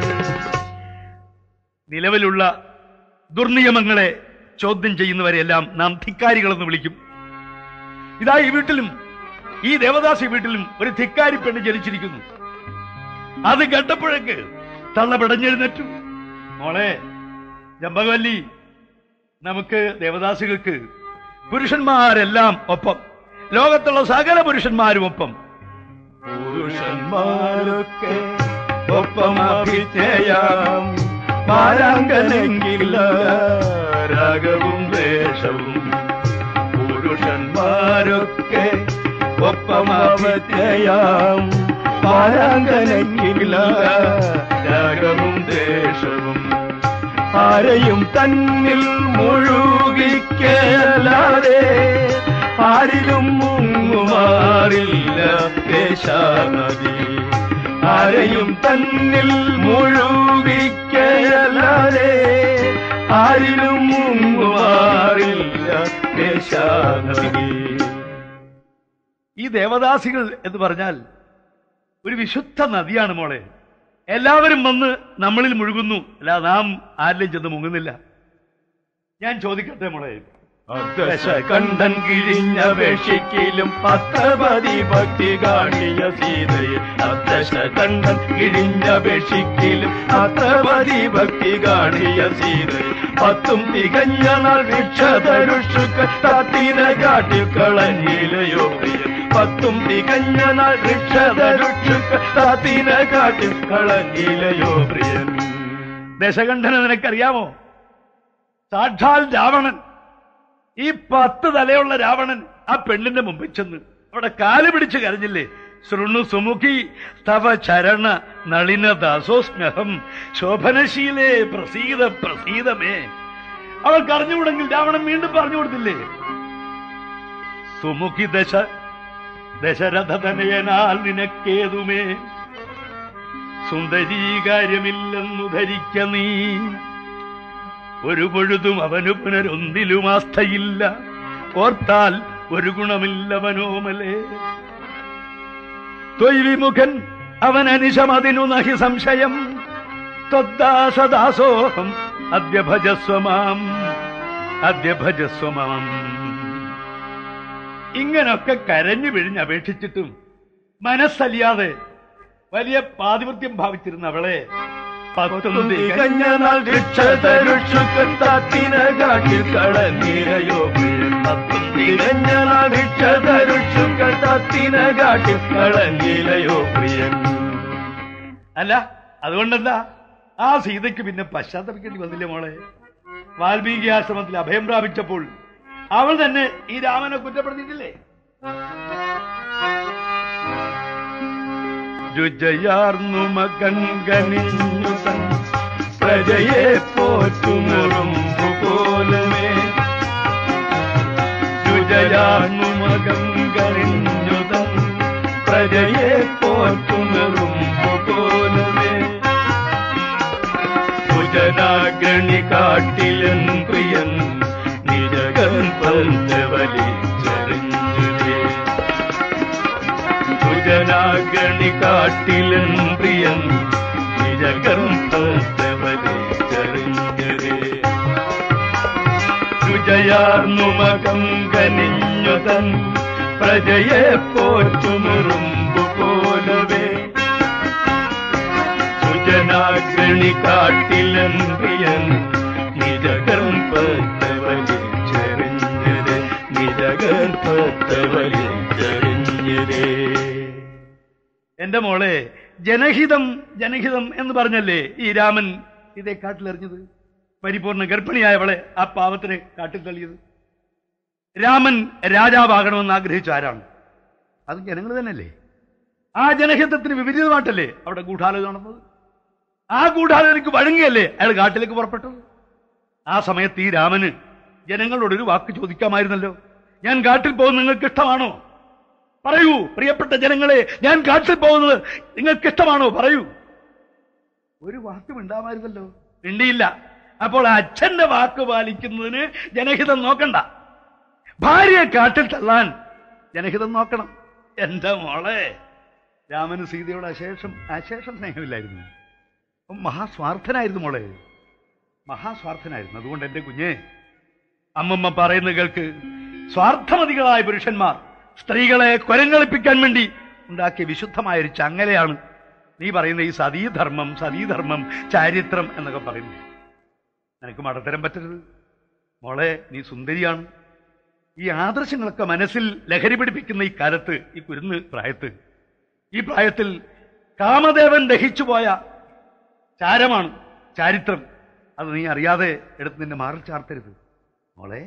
നിലവിലുള്ള ദുർനിയമങ്ങളെ ചോദ്യം ചെയ്യുന്നവരെല്ലാം നാം ധിക്കാരികളെന്ന് വിളിക്കും. ഇതാ ഈ വീട്ടിലും, ഈ ദേവദാസി വീട്ടിലും ഒരു ധിക്കാരി പെണ്ണ് ജനിച്ചിരിക്കുന്നു. അത് കേട്ടപ്പോഴേക്ക് തള്ള പിടഞ്ഞെഴുന്നേറ്റു. മോളെ ചെമ്പകവല്ലി, നമുക്ക് ദേവദാസികൾക്ക് പുരുഷന്മാരെല്ലാം ഒപ്പം, ലോകത്തുള്ള സകല പുരുഷന്മാരും ഒപ്പം, പുരുഷന്മാരൊക്കെ ഒപ്പം അഭിനയം പാരാങ്കലെങ്കില്ല രാഗവും ദ്വേഷവും, പുരുഷന്മാരൊക്കെ ഒപ്പം അഭിനയം പാരാങ്കലെങ്കില്ല രാഗവും ദ്വേഷവും. ആരെയും തന്നിൽ മുഴുകിക്കല്ലാതെ ആരിലും മുങ്ങുമാറില്ല ദേശാനദി. ആരെയും തന്നിൽ മുഴുകിക്കല്ലാതെ ആരിലും മുങ്ങുമാറില്ല ദേശാനദി. ഈ ദേവദാസികൾ എന്ന് പറഞ്ഞാൽ ഒരു വിശുദ്ധ നദിയാണ് മോളെ. എല്ലാവരും വന്ന് നമ്മളിൽ മുഴുകുന്നു, അല്ല നാം ആരിലും ചെന്ന് മുങ്ങുന്നില്ല. ഞാൻ ചോദിക്കട്ടെ മോളെ, കണ്ടൻ കിഴിഞ്ഞപേക്ഷിക്കലും പത്തപതി ഭക്തി കാണിയ സീതയെ, അത്തശ കണ്ടൻ കിഴിഞ്ഞപേക്ഷിക്കലും പത്തപതി ഭക്തി കാണിയ സീതയെ, പത്തും തികഞ്ഞ നാൾ വൃക്ഷതരുഷുക്ക തത്തിന കാട്ടിക്കളഞ്ഞിലയോ പ്രിയൻ, പത്തും തികഞ്ഞ നാൾ വൃക്ഷതരുഷുക്ക തത്തിന കാട്ടിക്കളഞ്ഞിലയോ പ്രിയൻ. ദശകണ്ഠനെ നിനക്കറിയാമോ? സാക്ഷാൽ രാവണൻ, ഈ പത്ത് തലയുള്ള രാവണൻ ആ പെണ്ണിന്റെ മുമ്പിൽ ചെന്ന് അവിടെ കാല് പിടിച്ച് കരഞ്ഞില്ലേ? ശൃണു സുമുഖി തവ ചരണ നളിന ദാസോസ്മ്യഹം ശോഭനശീലേ പ്രസീത പ്രസീതമേ. അവൾ കരഞ്ഞുകൂടെങ്കിൽ രാവണൻ വീണ്ടും പറഞ്ഞു കൊടുത്തില്ലേ? സുമുഖി ദശ ദശരഥതനയനാൽ നിനക്കേതുമേ സുന്ദരീ കാര്യമില്ലെന്നു ധരിക്ക നീ, ഒരു പൊഴുതും അവനു പുനരൊന്നിലും ആസ്ഥയില്ല, ഓർത്താൽ ഒരു ഗുണമില്ല മനോമലേ. ത്വൈവിമുഖൻ അവൻ അനിശമതിനു നഹി സംശയം, ത്വദ്ദാസദാസോഹം അദ്യ ഭജസ്വമാം അദ്യ ഭജസ്വമാം. ഇങ്ങനൊക്കെ കരഞ്ഞു പിഴിഞ്ഞ് അപേക്ഷിച്ചിട്ടും മനസ്സലിയാതെ വലിയ പാതിവൃത്യം ഭാവിച്ചിരുന്ന അവളെ പത്തും തികഞ്ഞ നാൾ വൃക്ഷതരുഷുക്കത്താത്തിന കാട്ടിക്കളഞ്ഞിലയോ പ്രിയൻ, പത്തും തികഞ്ഞ നാൾ വൃക്ഷതരുഷുക്കത്താത്തിന കാട്ടിക്കളഞ്ഞിലയോ പ്രിയൻ. അല്ല അതുകൊണ്ടെന്താ ആ സീതയ്ക്ക് പിന്നെ പശ്ചാത്തപിക്കേണ്ടി വന്നില്ലേ മോളെ? വാൽമീകി ആശ്രമത്തിൽ അഭയം പ്രാപിച്ചപ്പോൾ അവൾ തന്നെ ഈ രാമനെ കുറ്റപ്പെടുത്തിയിട്ടില്ലേ? രുചയാർന്നു മകങ്കനിഞ്ഞു തൻ പ്രജയെ പോറ്റുമുറുമ്പു പോലുമേ. രുചയാർന്നു മകങ്കനിഞ്ഞു തൻ പ്രജയെ പോറ്റുമുറുമ്പു പോലുമേ. ഭുജനാഗണി കാട്ടിലൻ പ്രിയൻ നിരകൻ പന്തവലിച്ചെറിഞ്ഞതേ. ഭുജനാഗണി കാട്ടിലൻ പ്രിയൻ നിരകൻ പന്തവലിച്ചെറിഞ്ഞതേ. രുചയാർന്നു മകം കനിഞ്ഞു തൻ പ്രജയെ പോറ്റുമുറുമ്പു പോലവേ. സുജനാഗ്രണി കാട്ടിലൻ പ്രിയൻ നിജഗർഭത്തവലിച്ചെറിഞ്ഞത് നിജഗർഭത്തവലിച്ചെറിഞ്ഞത്. എന്റെ മോളെ, ജനഹിതം ജനഹിതം എന്ന് പറഞ്ഞല്ലേ ഈ രാമൻ ഇതേ കാട്ടിലെറിഞ്ഞത്? പരിപൂർണ ഗർഭിണിയായവളെ ആ പാവത്തിനെ കാട്ടിൽ തള്ളിയത്. രാമൻ രാജാവാകണമെന്ന് ആഗ്രഹിച്ച ആരാണ്? അത് ജനങ്ങൾ തന്നെയല്ലേ. ആ ജനഹിതത്തിന് വിപരീതമായിട്ടല്ലേ അവിടെ ഗൂഢാലോചന നടന്നത്. ആ ഗൂഢാലോചനയ്ക്ക് വഴങ്ങിയല്ലേ അയാൾ കാട്ടിലേക്ക് പുറപ്പെട്ടത്. ആ സമയത്ത് ഈ രാമന് ജനങ്ങളോടൊരു വാക്ക് ചോദിക്കാമായിരുന്നല്ലോ. ഞാൻ കാട്ടിൽ പോകുന്നത് നിങ്ങൾക്ക് ഇഷ്ടമാണോ? പറയൂ പ്രിയപ്പെട്ട ജനങ്ങളെ, ഞാൻ കാട്ടിൽ പോകുന്നത് നിങ്ങൾക്ക് ഇഷ്ടമാണോ? പറയൂ. ഒരു വാക്കും ഉണ്ടാമായിരുന്നല്ലോ. മിണ്ടിയില്ല. അപ്പോൾ അച്ഛന്റെ വാക്ക് പാലിക്കുന്നതിന് ജനഹിതം നോക്കണ്ട. ഭാര്യയെ കാട്ടിൽ തള്ളാൻ ജനഹിതം നോക്കണം. എന്റെ മോളെ, രാമന് സീതയോട് അശേഷം അശേഷം സ്നേഹമില്ലായിരുന്നു. മഹാസ്വാർത്ഥനായിരുന്നു മോളെ, മഹാസ്വാർത്ഥനായിരുന്നു. അതുകൊണ്ട് എന്റെ കുഞ്ഞെ, അമ്മമ്മ പറയുന്ന കേൾക്ക്. സ്വാർത്ഥമതികളായ പുരുഷന്മാർ സ്ത്രീകളെ കൊരങ്ങളിപ്പിക്കാൻ വേണ്ടി ഉണ്ടാക്കിയ വിശുദ്ധമായ ഒരു ചങ്ങലയാണ് നീ പറയുന്ന ഈ സതീധർമ്മം സതീധർമ്മം ചാരിത്രം എന്നൊക്കെ പറയുന്നു. നിനക്ക് മടത്തരം പറ്റരുത് മോളെ. നീ സുന്ദരിയാണ്. ഈ ആദർശങ്ങളൊക്കെ മനസ്സിൽ ലഹരി പിടിപ്പിക്കുന്ന ഈ കാലത്ത്, ഈ കുരുന്ന് പ്രായത്ത്, ഈ പ്രായത്തിൽ കാമദേവൻ ദഹിച്ചുപോയ ചാരമാണ് ചാരിത്രം. അത് നീ അറിയാതെ എടുത്ത് നിന്നെ മാറിൽ ചാർത്തരുത് മോളെ.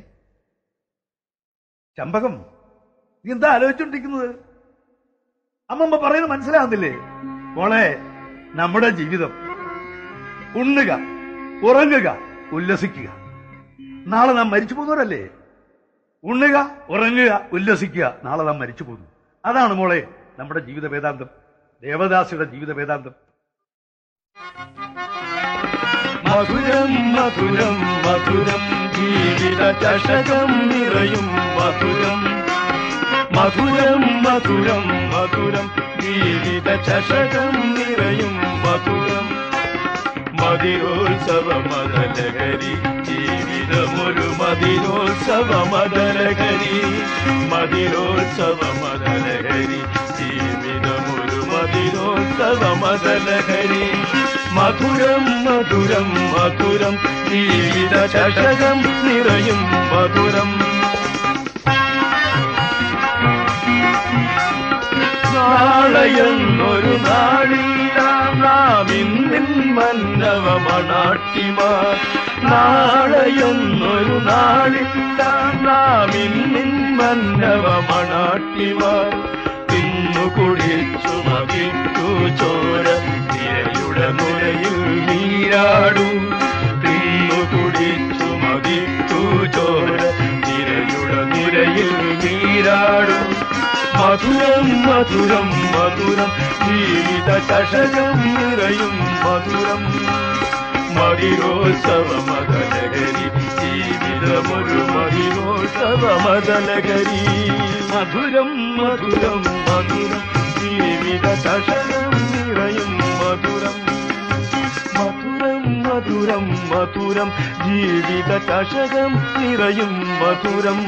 ചമ്പകം, നീ എന്താ ആലോചിച്ചോണ്ടിരിക്കുന്നത്? അമ്മമ്മ പറയുന്നത് മനസ്സിലാകുന്നില്ലേ മോളെ? നമ്മുടെ ജീവിതം ഉണ്ണുക, ഉറങ്ങുക, ഉല്ലസിക്കുക. നാളെ നാം മരിച്ചു പോകുന്നവരല്ലേ. ഉണ്ണുക, ഉറങ്ങുക, ഉല്ലസിക്കുക. നാളെ നാം മരിച്ചു പോകുന്നു. അതാണ് മോളെ നമ്മുടെ ജീവിത വേദാന്തം, ദേവദാസിയുടെ ജീവിത വേദാന്തം. മധുരം മധുരം മധുരം ജീവിത ചഷകം നിറയും മധുരം. മധുരം മധുരം മധുരം ജീവിത ചഷകം നിറയും മധുരം. മതിരോത്സവ മദലഹരി ജീവിതമൊരു മതിരോത്സവ മദലഹരി. മതിരോത്സവ മദലഹരി ജീവിതമൊരു മതിരോത്സവ മദലഹരി. മധുരം മധുരം മധുരം ജീവിത ചഷകം നിറയും മധുരം. നാളെയെന്നൊരു നാളില്ല നാം ഇന്നിൻ മന്നവ മണാട്ടിമാർ. നാളെയെന്നൊരു നാളില്ല നാം ഇന്നിൻ മന്നവ മണാട്ടിമാർ. തിന്നു കുടിച്ചു മകിച്ചു ചോര തിരയുടെ നുരയിൽ നീരാടൂ. തിന്നു കുടിച്ചു മകിച്ചു ചോര തിരയുടെ നുരയിൽ നീരാടൂ. മധുരം മധുരം മധുരം ജീവിത ചഷകം നിറയും മധുരം. മതിരോത്സവ മദലഹരി ജീവിതമൊരു മതിരോത്സവ മദലഹരി. മധുരം മധുരം മധുരം ജീവിത ചഷകം നിറയും മധുരം. മധുരം മധുരം മധുരം ജീവിത ചഷകം നിറയും മധുരം.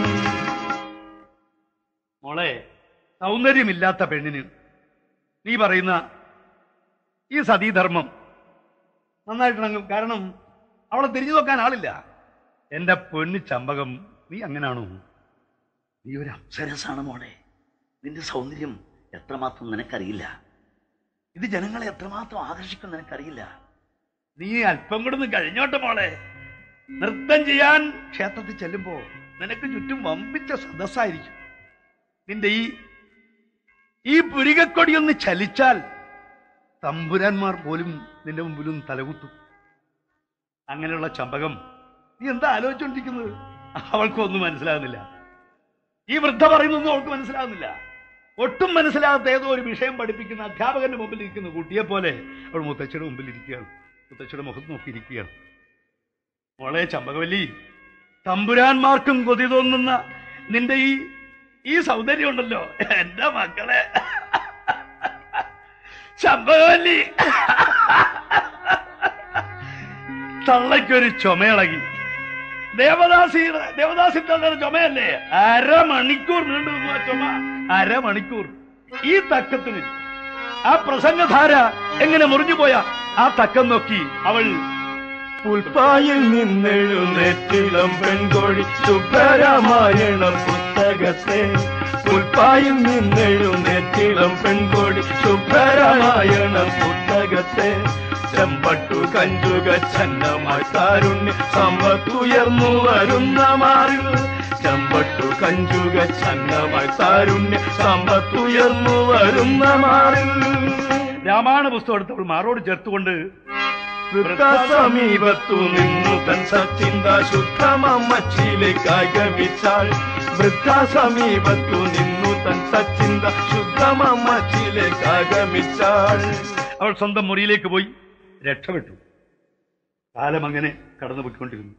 മോളെ, സൗന്ദര്യമില്ലാത്ത പെണ്ണിന് നീ പറയുന്ന ഈ സതീധർമ്മം നന്നായിട്ടുണ്ടെങ്കിൽ, കാരണം അവളെ തിരിഞ്ഞു നോക്കാൻ ആളില്ല. എന്റെ പൊന്നു ചമ്പകം, നീ അങ്ങനാണോ? നീ ഒരു അപ്സരസാണ് മോളെ. നിന്റെ സൗന്ദര്യം എത്രമാത്രം നിനക്കറിയില്ല. ഇത് ജനങ്ങളെ എത്രമാത്രം ആകർഷിക്കും നിനക്കറിയില്ല. നീ അല്പം കൂടെ ഒന്ന് കഴിഞ്ഞോട്ടെ മോളെ. നൃത്തം ചെയ്യാൻ ക്ഷേത്രത്തിൽ ചെല്ലുമ്പോ നിനക്ക് ചുറ്റും വമ്പിച്ച സദസ്സായിരിക്കും. നിന്റെ ഈ ഈ പുരികക്കൊടിയൊന്ന് ചലിച്ചാൽ തമ്പുരാന്മാർ പോലും നിന്റെ മുമ്പിലും തലകുത്തും. അങ്ങനെയുള്ള ചമ്പകം നീ എന്താ ആലോചിച്ചുകൊണ്ടിരിക്കുന്നത്? അവൾക്കൊന്നും മനസ്സിലാകുന്നില്ല. ഈ വൃദ്ധ പറയുന്നൊന്നും അവൾക്ക് മനസ്സിലാകുന്നില്ല. ഒട്ടും മനസ്സിലാകാത്ത ഏതോ ഒരു വിഷയം പഠിപ്പിക്കുന്ന അധ്യാപകന്റെ മുമ്പിൽ ഇരിക്കുന്ന കുട്ടിയെ പോലെ അവൾ മുത്തച്ഛയുടെ മുമ്പിൽ ഇരിക്കുകയാണ്. മുത്തച്ഛയുടെ മുഖത്ത് നോക്കിയിരിക്കുകയാണ്. മോളെ ചമ്പകവല്ലി, തമ്പുരാന്മാർക്കും കൊതി തോന്നുന്ന നിന്റെ ഈ ഈ സൗന്ദര്യം ഉണ്ടല്ലോ എന്റെ മക്കളെ. ചമ്പകവല്ലി തള്ളയ്ക്കൊരു ചുമയിളകി. ദേവദാസിയുടെ ദേവദാസി തള്ളയുടെ ചുമയല്ലേ, അരമണിക്കൂർ നീണ്ടു നിന്നു ആ ചുമ. അരമണിക്കൂർ. ഈ തക്കത്തിന് ആ പ്രസംഗധാര എങ്ങനെ മുറിഞ്ഞു പോയ ആ തക്കം നോക്കി അവൾ പുൽപ്പായിൽ നിന്നെഴുന്നേറ്റിളം പെൺകോഴി ശുഭരാമായണം പുസ്തകത്തെ. പുൽപ്പായിൽ നിന്നെഴുന്നേറ്റിളം പെൺകോഴി ശുഭരാമായണം പുസ്തകത്തെ. ചെമ്പട്ടു കഞ്ചുക ചന്നമായി താരുണ്യ സമ്പത്തുയർന്നു വരുന്ന മാറിൽ. ചെമ്പട്ടു കഞ്ചുക ചന്നമായി താരുണ്യ സമ്പത്തുയർന്നു വരുന്ന മാറിൽ. രാമായണ പുസ്തകം എടുത്തവൾ മാറോട് ചേർത്തുകൊണ്ട് വൃത്താസമീപത്തു നിന്നു തൻ സച്ചിന്ത ശുദ്ധമമ്മച്ചിലേക്കായി ഗമിച്ചാൾ. വൃത്താസമീപത്തു നിന്നു തൻ സച്ചിന്ത ശുദ്ധമമ്മച്ചിലേക്കായി ഗമിച്ചാൾ. അവൾ സ്വന്തം മുറിയിലേക്ക് പോയി രക്ഷപ്പെട്ടു. കാലം അങ്ങനെ കടന്നുപോയിക്കൊണ്ടിരുന്നു.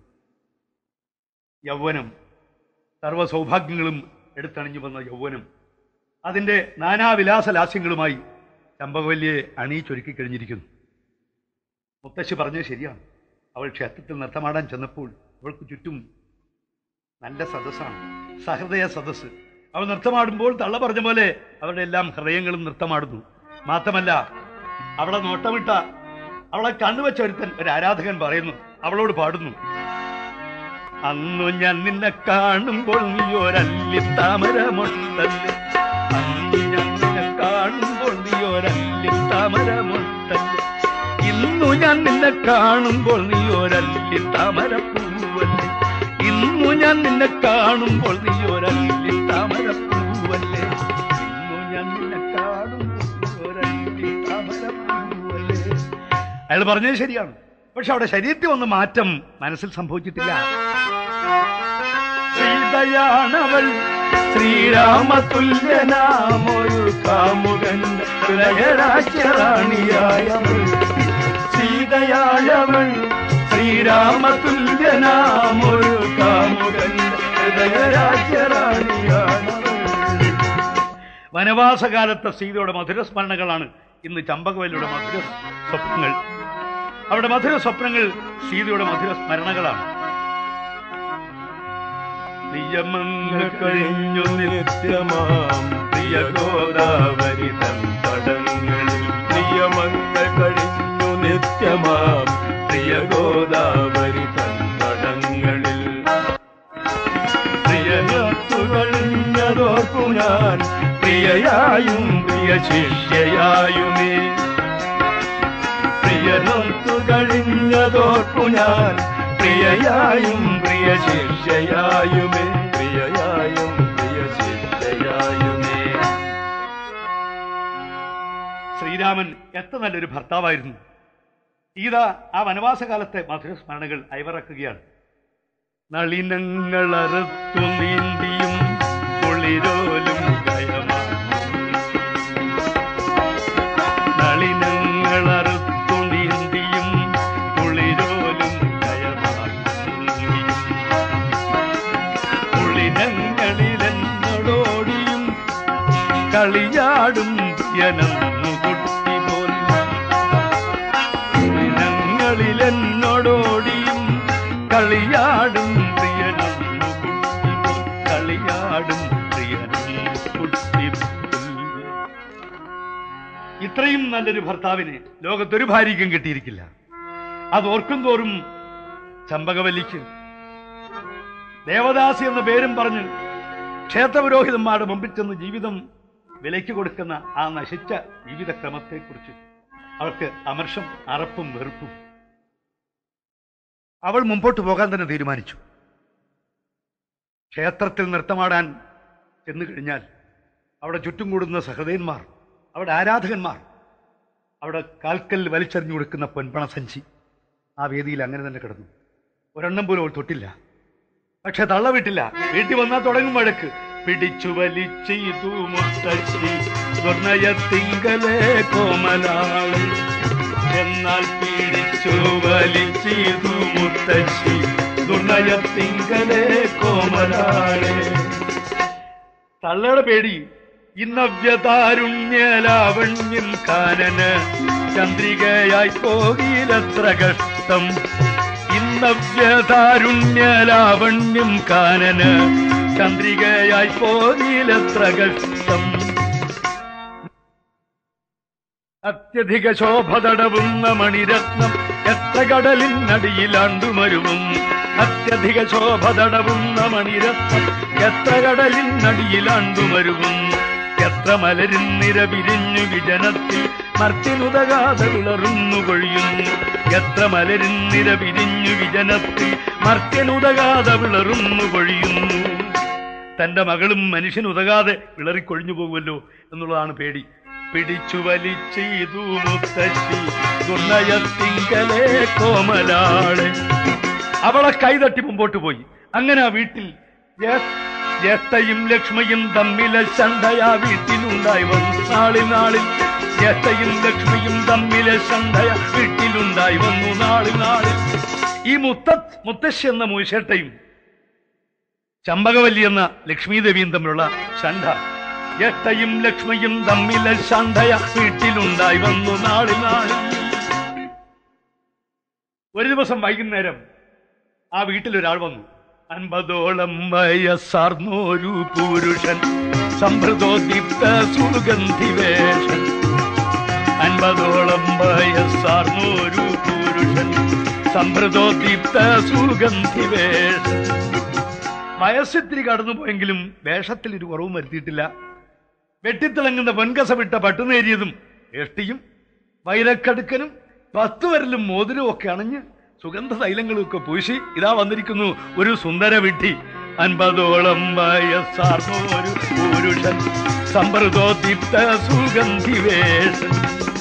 യൗവനം, സർവ്വ സൗഭാഗ്യങ്ങളും എടുത്തണിഞ്ഞു വന്ന യൗവനം അതിന്റെ നാനാവിലാസ ലാസ്യങ്ങളുമായി ചമ്പകവല്ലിയെ അണിയിച്ചൊരുക്കി കഴിഞ്ഞിരിക്കുന്നു. മുത്തശ്ശി പറഞ്ഞത് ശരിയാണ്. അവൾ ക്ഷേത്രത്തിൽ നൃത്തമാടാൻ ചെന്നപ്പോൾ അവൾക്ക് ചുറ്റും നല്ല സദസ്സാണ്, സഹൃദയ സദസ്സ്. അവൾ നൃത്തമാടുമ്പോൾ തള്ള പറഞ്ഞ പോലെ അവരുടെ എല്ലാം ഹൃദയങ്ങളും നൃത്തമാടുന്നു. മാത്രമല്ല അവളെ നോട്ടമിട്ട അവളെ കണ്ണുവെച്ച ഒരുത്തൻ ഒരു ആരാധകൻ പറയുന്നു, അവളോട് പാടുന്നു. അന്നു ഞാൻ നിന്നെ കാണുമ്പോൾ നീ ഒരല്ലി താമരമൊട്ടല്ലേ. അന്നു ഞാൻ നിന്നെ കാണുമ്പോൾ നീ ഒരല്ലി താമരമൊട്ടല്ലേ. ഇന്നു ഞാൻ നിന്നെ കാണുമ്പോൾ നീ ഒരല്ലി താമരപ്പൂവല്ലേ. ഇന്നു ഞാൻ നിന്നെ കാണുമ്പോൾ നീ ഒരല്ലി താമരപ്പൂവല്ലേ. ഇന്നു ഞാൻ നിന്നെ കാണുമ്പോൾ നീ ഒരല്ലി താമരപ്പൂവല്ലേ. അയാൾ പറഞ്ഞത് ശരിയാണ്. പക്ഷെ അവിടെ ശരീരത്തിൽ ഒന്ന് മാറ്റം മനസ്സിൽ സംഭവിച്ചിട്ടില്ല. സീതയാണവൾ ശ്രീരാമതുല്യനാമൊരു കാമുകന്റെ ഹൃദയരാജ്യറാണിയായവൾ. സീതയായവൾ ശ്രീരാമതുല്യനാമൊരു കാമുകന്റെ ഹൃദയരാജ്യറാണിയായവൾ. വനവാസകാലത്തെ സീതയുടെ മധുര സ്മരണകളാണ് ഇന്ന് ചമ്പകവല്ലിയുടെ മധുര സ്വപ്നങ്ങൾ. അവരുടെ മധുര സ്വപ്നങ്ങൾ സീതയുടെ മധുര സ്മരണകളാണ്. നിയമങ്ങൾ കഴിഞ്ഞു നിത്യമാം പ്രിയ ഗോദാവരി തൻ തടങ്ങളിൽ. നിയമങ്ങൾ കഴിഞ്ഞു നിത്യമാം പ്രിയ ഗോദാവരി തൻ തടങ്ങളിൽ. പ്രിയനത്തു കഴിഞ്ഞതോർക്കു ഞാൻ പ്രിയയായും പ്രിയ ശിഷ്യയായുമേ. പ്രിയനൊത്തു കഴിഞ്ഞതോർക്കു ഞാൻ പ്രിയയായും പ്രിയ ശിഷ്യയായുമേ. പ്രിയയായും പ്രിയ ശിഷ്യയായുമേ. ശ്രീരാമൻ എത്ര നല്ലൊരു ഭർത്താവായിരുന്നു. സീത ആ വനവാസകാലത്തെ മധുര സ്മരണകൾ അയവിറക്കുകയാണ്. നളിനങ്ങൾ അറുത്തു നീന്തിയും കുളിരോലും നളിനങ്ങൾ അറുത്തു നീന്തിയും കുളിരോലും കുളിനങ്ങളിലെന്നോടിയും കളിയാടും യനന്നു കുട്ടി പോൽ. കുളിനങ്ങളിലെന്നോടിയും കളിയാടും പ്രിയനന്നു കുട്ടി പോൽ. കളിയാടും പ്രിയനന്നു കുട്ടി പോൽ. ഇത്രയും നല്ലൊരു ഭർത്താവിന് ലോകത്തൊരു ഭാര്യയ്ക്കും കിട്ടിയിരിക്കില്ല. അത് ഓർക്കും തോറും ചമ്പകവല്ലിക്ക് ദേവദാസി എന്ന പേരും പറഞ്ഞ് ക്ഷേത്രപുരോഹിതന്മാരുടെ മുമ്പിൽ ചെന്ന് ജീവിതം വിലയ്ക്ക് കൊടുക്കുന്ന ആ നശിച്ച ജീവിതക്രമത്തെക്കുറിച്ച് അവൾക്ക് അമർഷം, അറപ്പും വെറുപ്പും. അവൾ മുമ്പോട്ട് പോകാൻ തന്നെ തീരുമാനിച്ചു. ക്ഷേത്രത്തിൽ നൃത്തമാടാൻ ചെന്നു കഴിഞ്ഞാൽ അവിടെ ചുറ്റും കൂടുന്ന സഹൃദയന്മാർ, അവിടെ ആരാധകന്മാർ, അവിടെ കാൽക്കൽ വലിച്ചെറിഞ്ഞു കൊടുക്കുന്ന പൊൻപണസഞ്ചി ആ വേദിയിൽ അങ്ങനെ തന്നെ കിടന്നു. ഒരെണ്ണം പോലും അവൾ തൊട്ടില്ല. പക്ഷെ തള്ള വിട്ടില്ല. വീട്ടിൽ വന്നാൽ തുടങ്ങും വഴക്ക്. പിടിച്ചു വലിച്ചു മുത്തശ്ശി സ്വർണയത്തിങ്കലേ കോമലാളി, എന്നാൽ പിടിച്ചു വലിച്ചു മുത്തശ്ശി സ്വർണയത്തിങ്കലേ കോമലാളി. തള്ളയുടെ പേടി ഇന്നവ്യതാരുണ്യലാവണ്യം കാനന് ചന്ദ്രികയായി പോകിലത്ര കഷ്ടം. ഇന്നവ്യതാരുണ്യലാവണ്യം കാനന് ചന്ദ്രികയായി പോകിലത്ര കഷ്ടം. അത്യധിക ശോഭ തടവുന്ന മണിരത്നം എത്ര കടലിനടിയിലാണ്ടുമരുവും. അത്യധിക ശോഭ തടവുന്ന മണിരത്നം എത്ര കടലിനടിയിലാണ്ടുമരുവും. എത്ര മലരിൻ നിര വിരിഞ്ഞു വിജനത്തിൽ മർത്തിനുതകാതെ വിളറുന്നു കൊഴിയുന്നു. എത്ര മലരിൻ നിര വിരിഞ്ഞു വിജനത്തിൽ മർത്യനുതകാതെ വിളറുന്നു കൊഴിയുന്നു. തന്റെ മകളും മനുഷ്യനുതകാതെ വിളറിക്കൊഴിഞ്ഞു പോകുമല്ലോ എന്നുള്ളതാണ് പേടി. പിടിച്ചു വലിച്ചു മുത്തശ്ശി ദുർനയത്തിങ്കലേ കോമലാളെ. അവളെ കൈതട്ടി മുമ്പോട്ട് പോയി. അങ്ങനെ ആ വീട്ടിൽ ജ്യേഷ്ഠയും ലക്ഷ്മിയും തമ്മിലെ ശണ്ഠയാ വീട്ടിലുണ്ടായി വന്നു. നാളിൽ നാളിൽ ജ്യേഷ്ഠയും ലക്ഷ്മിയും തമ്മിലെ ശണ്ഠയാ വീട്ടിലുണ്ടായി വന്നു. നാളിൽ നാളിൽ ഈ മുത്ത മുത്തശ്ശി എന്ന മൂശേട്ടയും ചമ്പകവല്ലി എന്ന ലക്ഷ്മി ദേവിയും തമ്മിലുള്ള ശണ്ഠ, ജ്യേഷ്ഠയും ലക്ഷ്മിയും തമ്മിലെ ശണ്ഠയാ വീട്ടിലുണ്ടായി വന്നു. നാളിൽ നാളിൽ ഒരു ദിവസം വൈകുന്നേരം ആ വീട്ടിലൊരാൾ വന്നു. അൻപതോളം വയസ്സാർന്നോരു പുരുഷൻ, സംഭൃതോദ്ദീപ്ത സുഗന്ധിവേഷൻ. അൻപതോളം വയസ്സാർന്നോരു പുരുഷൻ, സംഭൃതോദ്ദീപ്ത സുഗന്ധിവേഷൻ. വയസ്സിത്തിരി കടന്നുപോയെങ്കിലും വേഷത്തിൽ ഒരു കുറവും വരുത്തിയിട്ടില്ല. വെട്ടിത്തിളങ്ങുന്ന പൊൻകസ വിട്ട പട്ടുനേരിയതും വേഷ്ടിയും വൈരക്കടുക്കനും പത്തുവരലും മോതിരവും ഒക്കെ അണഞ്ഞ് സുഗന്ധ തൈലങ്ങളൊക്കെ പൂശി ഇതാ വന്നിരിക്കുന്നു ഒരു സുന്ദര വിട്ടി. അൻപതോളം വയസ്സാർന്നോരു പുരുഷൻ, സമ്പ്രദോദീപ്ത സുഗന്ധിവേഷൻ.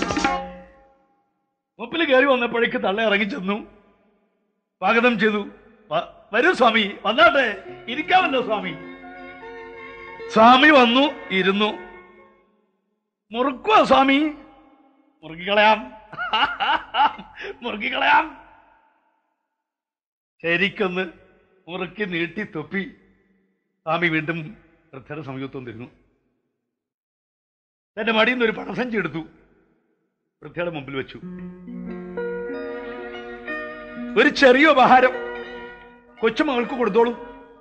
മുപ്പിൽ കയറി വന്നപ്പോഴേക്ക് തള്ള ഇറങ്ങിച്ചെന്നു, സ്വാഗതം ചെയ്തു. വരൂ സ്വാമി, വന്നാട്ടെ, ഇരിക്കാമല്ലോ സ്വാമി. സ്വാമി വന്നു, ഇരുന്നു. മുറുക്കുവാ സ്വാമി? മുറുക്കിക്കളയാം, മുറുക്കിക്കളയാം. ശരിക്കൊന്ന് മുറുക്കി നീട്ടി തൊപ്പി സ്വാമി വീണ്ടും വൃദ്ധയുടെ സമീപത്വം തരുന്നു. തന്റെ മടിയിൽ നിന്ന് ഒരു പണസഞ്ചി എടുത്തു, വൃദ്ധയുടെ മുമ്പിൽ വെച്ചു. ഒരു ചെറിയ ഉപഹാരം കൊച്ചുമകൾക്ക് കൊടുത്തോളൂ.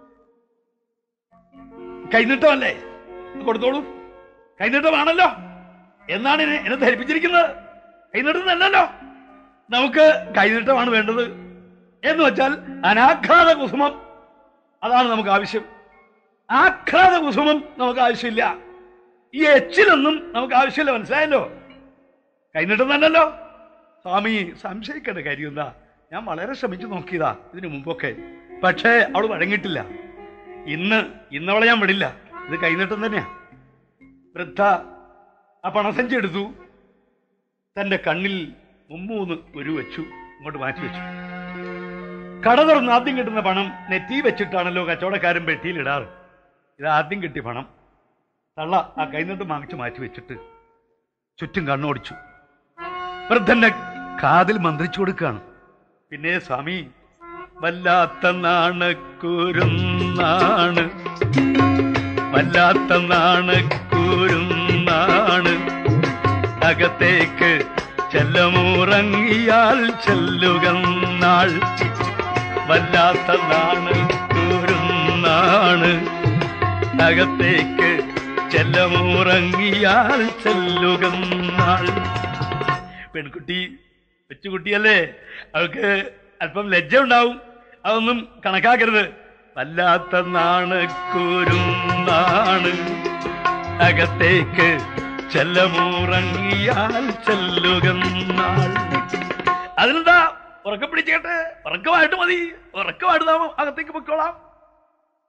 കൈനീട്ടമല്ലേ, കൊടുത്തോളൂ. കൈനീട്ടമാണല്ലോ എന്നാണ് എന്നെ എന്നെ ധരിപ്പിച്ചിരിക്കുന്നത്. കൈനീട്ടുന്നല്ലോ, നമുക്ക് കൈനീട്ടമാണ് വേണ്ടത്. എന്ന് വെച്ചാൽ അനാഘ്രാത കുസുമം, അതാണ് നമുക്ക് ആവശ്യം. ആഘ്രാത കുസുമം നമുക്ക് ആവശ്യമില്ല. ഈ എച്ചിലൊന്നും നമുക്ക് ആവശ്യമില്ല, മനസ്സിലായല്ലോ. കൈനീട്ടുന്നല്ലോ. സ്വാമി സംശയിക്കേണ്ട കാര്യം എന്താ, ഞാൻ വളരെ ശ്രമിച്ചു നോക്കിയതാ ഇതിനു മുമ്പൊക്കെ, പക്ഷേ അവൾ വഴങ്ങിയിട്ടില്ല. ഇന്ന് ഇന്നവളെ ഞാൻ വിടില്ല, ഇത് കൈനീട്ടം തന്നെയാ. വൃദ്ധ ആ പണസഞ്ചി എടുത്തു, തന്റെ കണ്ണിൽ മുമ്മൂന്ന് ഒരു വെച്ചു, ഇങ്ങോട്ട് മാറ്റി വെച്ചു. കട തുറന്ന് ആദ്യം കിട്ടുന്ന പണം നെറ്റി വെച്ചിട്ടാണല്ലോ കച്ചവടക്കാരൻ പെട്ടിയിലിടാറ്. ഇത് ആദ്യം കിട്ടിയ പണം തള്ള ആ കൈനീട്ടം വാങ്ങിച്ചു മാറ്റി വെച്ചിട്ട് ചുറ്റും കണ്ണോടിച്ചു. വൃദ്ധന്റെ കാതിൽ മന്ത്രിച്ചു കൊടുക്കുകയാണ്. പിന്നെ സ്വാമി, വല്ലാത്ത നാണക്കൂരുന്നാണ്, വല്ലാത്ത നാണക്കൂരുന്നാണ്, അകത്തേക്ക് ചെല്ലമുറങ്ങിയാൽ ചെല്ലുക നാൾ. വല്ലാത്ത നാണക്കൂരുന്നാണ്, അകത്തേക്ക് ചെല്ലമുറങ്ങിയാൽ ചെല്ലുക നാൾ. പെൺകുട്ടി കൊച്ചുകുട്ടിയല്ലേ, അവൾക്ക് അല്പം ലജ്ജ ഉണ്ടാവും, അതൊന്നും കണക്കാക്കരുത്. വല്ലാത്ത നാണക്കൂരുന്നാണ്, അകത്തേക്ക് ചെല്ലമുറങ്ങിയാൽ ചെല്ലുക നാൾ. അതിനെന്താ, ഉറക്കം പിടിച്ചേട്ടെ, ഉറക്കമായിട്ട് മതി, ഉറക്കമായിട്ട് നാം അകത്തേക്ക് പൊയ്ക്കോളാം.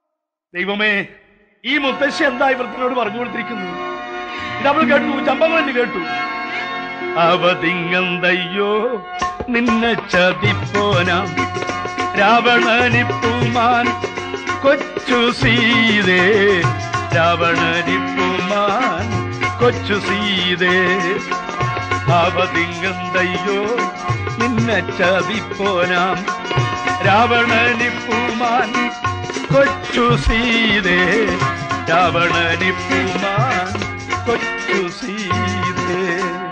ദൈവമേ, ഈ മുത്തശ്ശി എന്താ വൃദ്ധനോട് പറഞ്ഞു കൊടുത്തിരിക്കുന്നു? ഇത് അവൾ കേട്ടു, ചമ്പകവല്ലി കേട്ടു. അവതിങ്ങന്തയ്യോ നിന്നെ ചതിപ്പോനാം രാവണനിപ്പുമാൻ കൊച്ചു സീതേ, രാവണനിപ്പുമാൻ കൊച്ചു സീതേ. അവതിങ്ങന്തയ്യോ നിന്നെ ചതിപ്പോനാം രാവണനിപ്പുമാൻ കൊച്ചു സീതേ, രാവണനിപ്പുമാൻ കൊച്ചു സീതേ.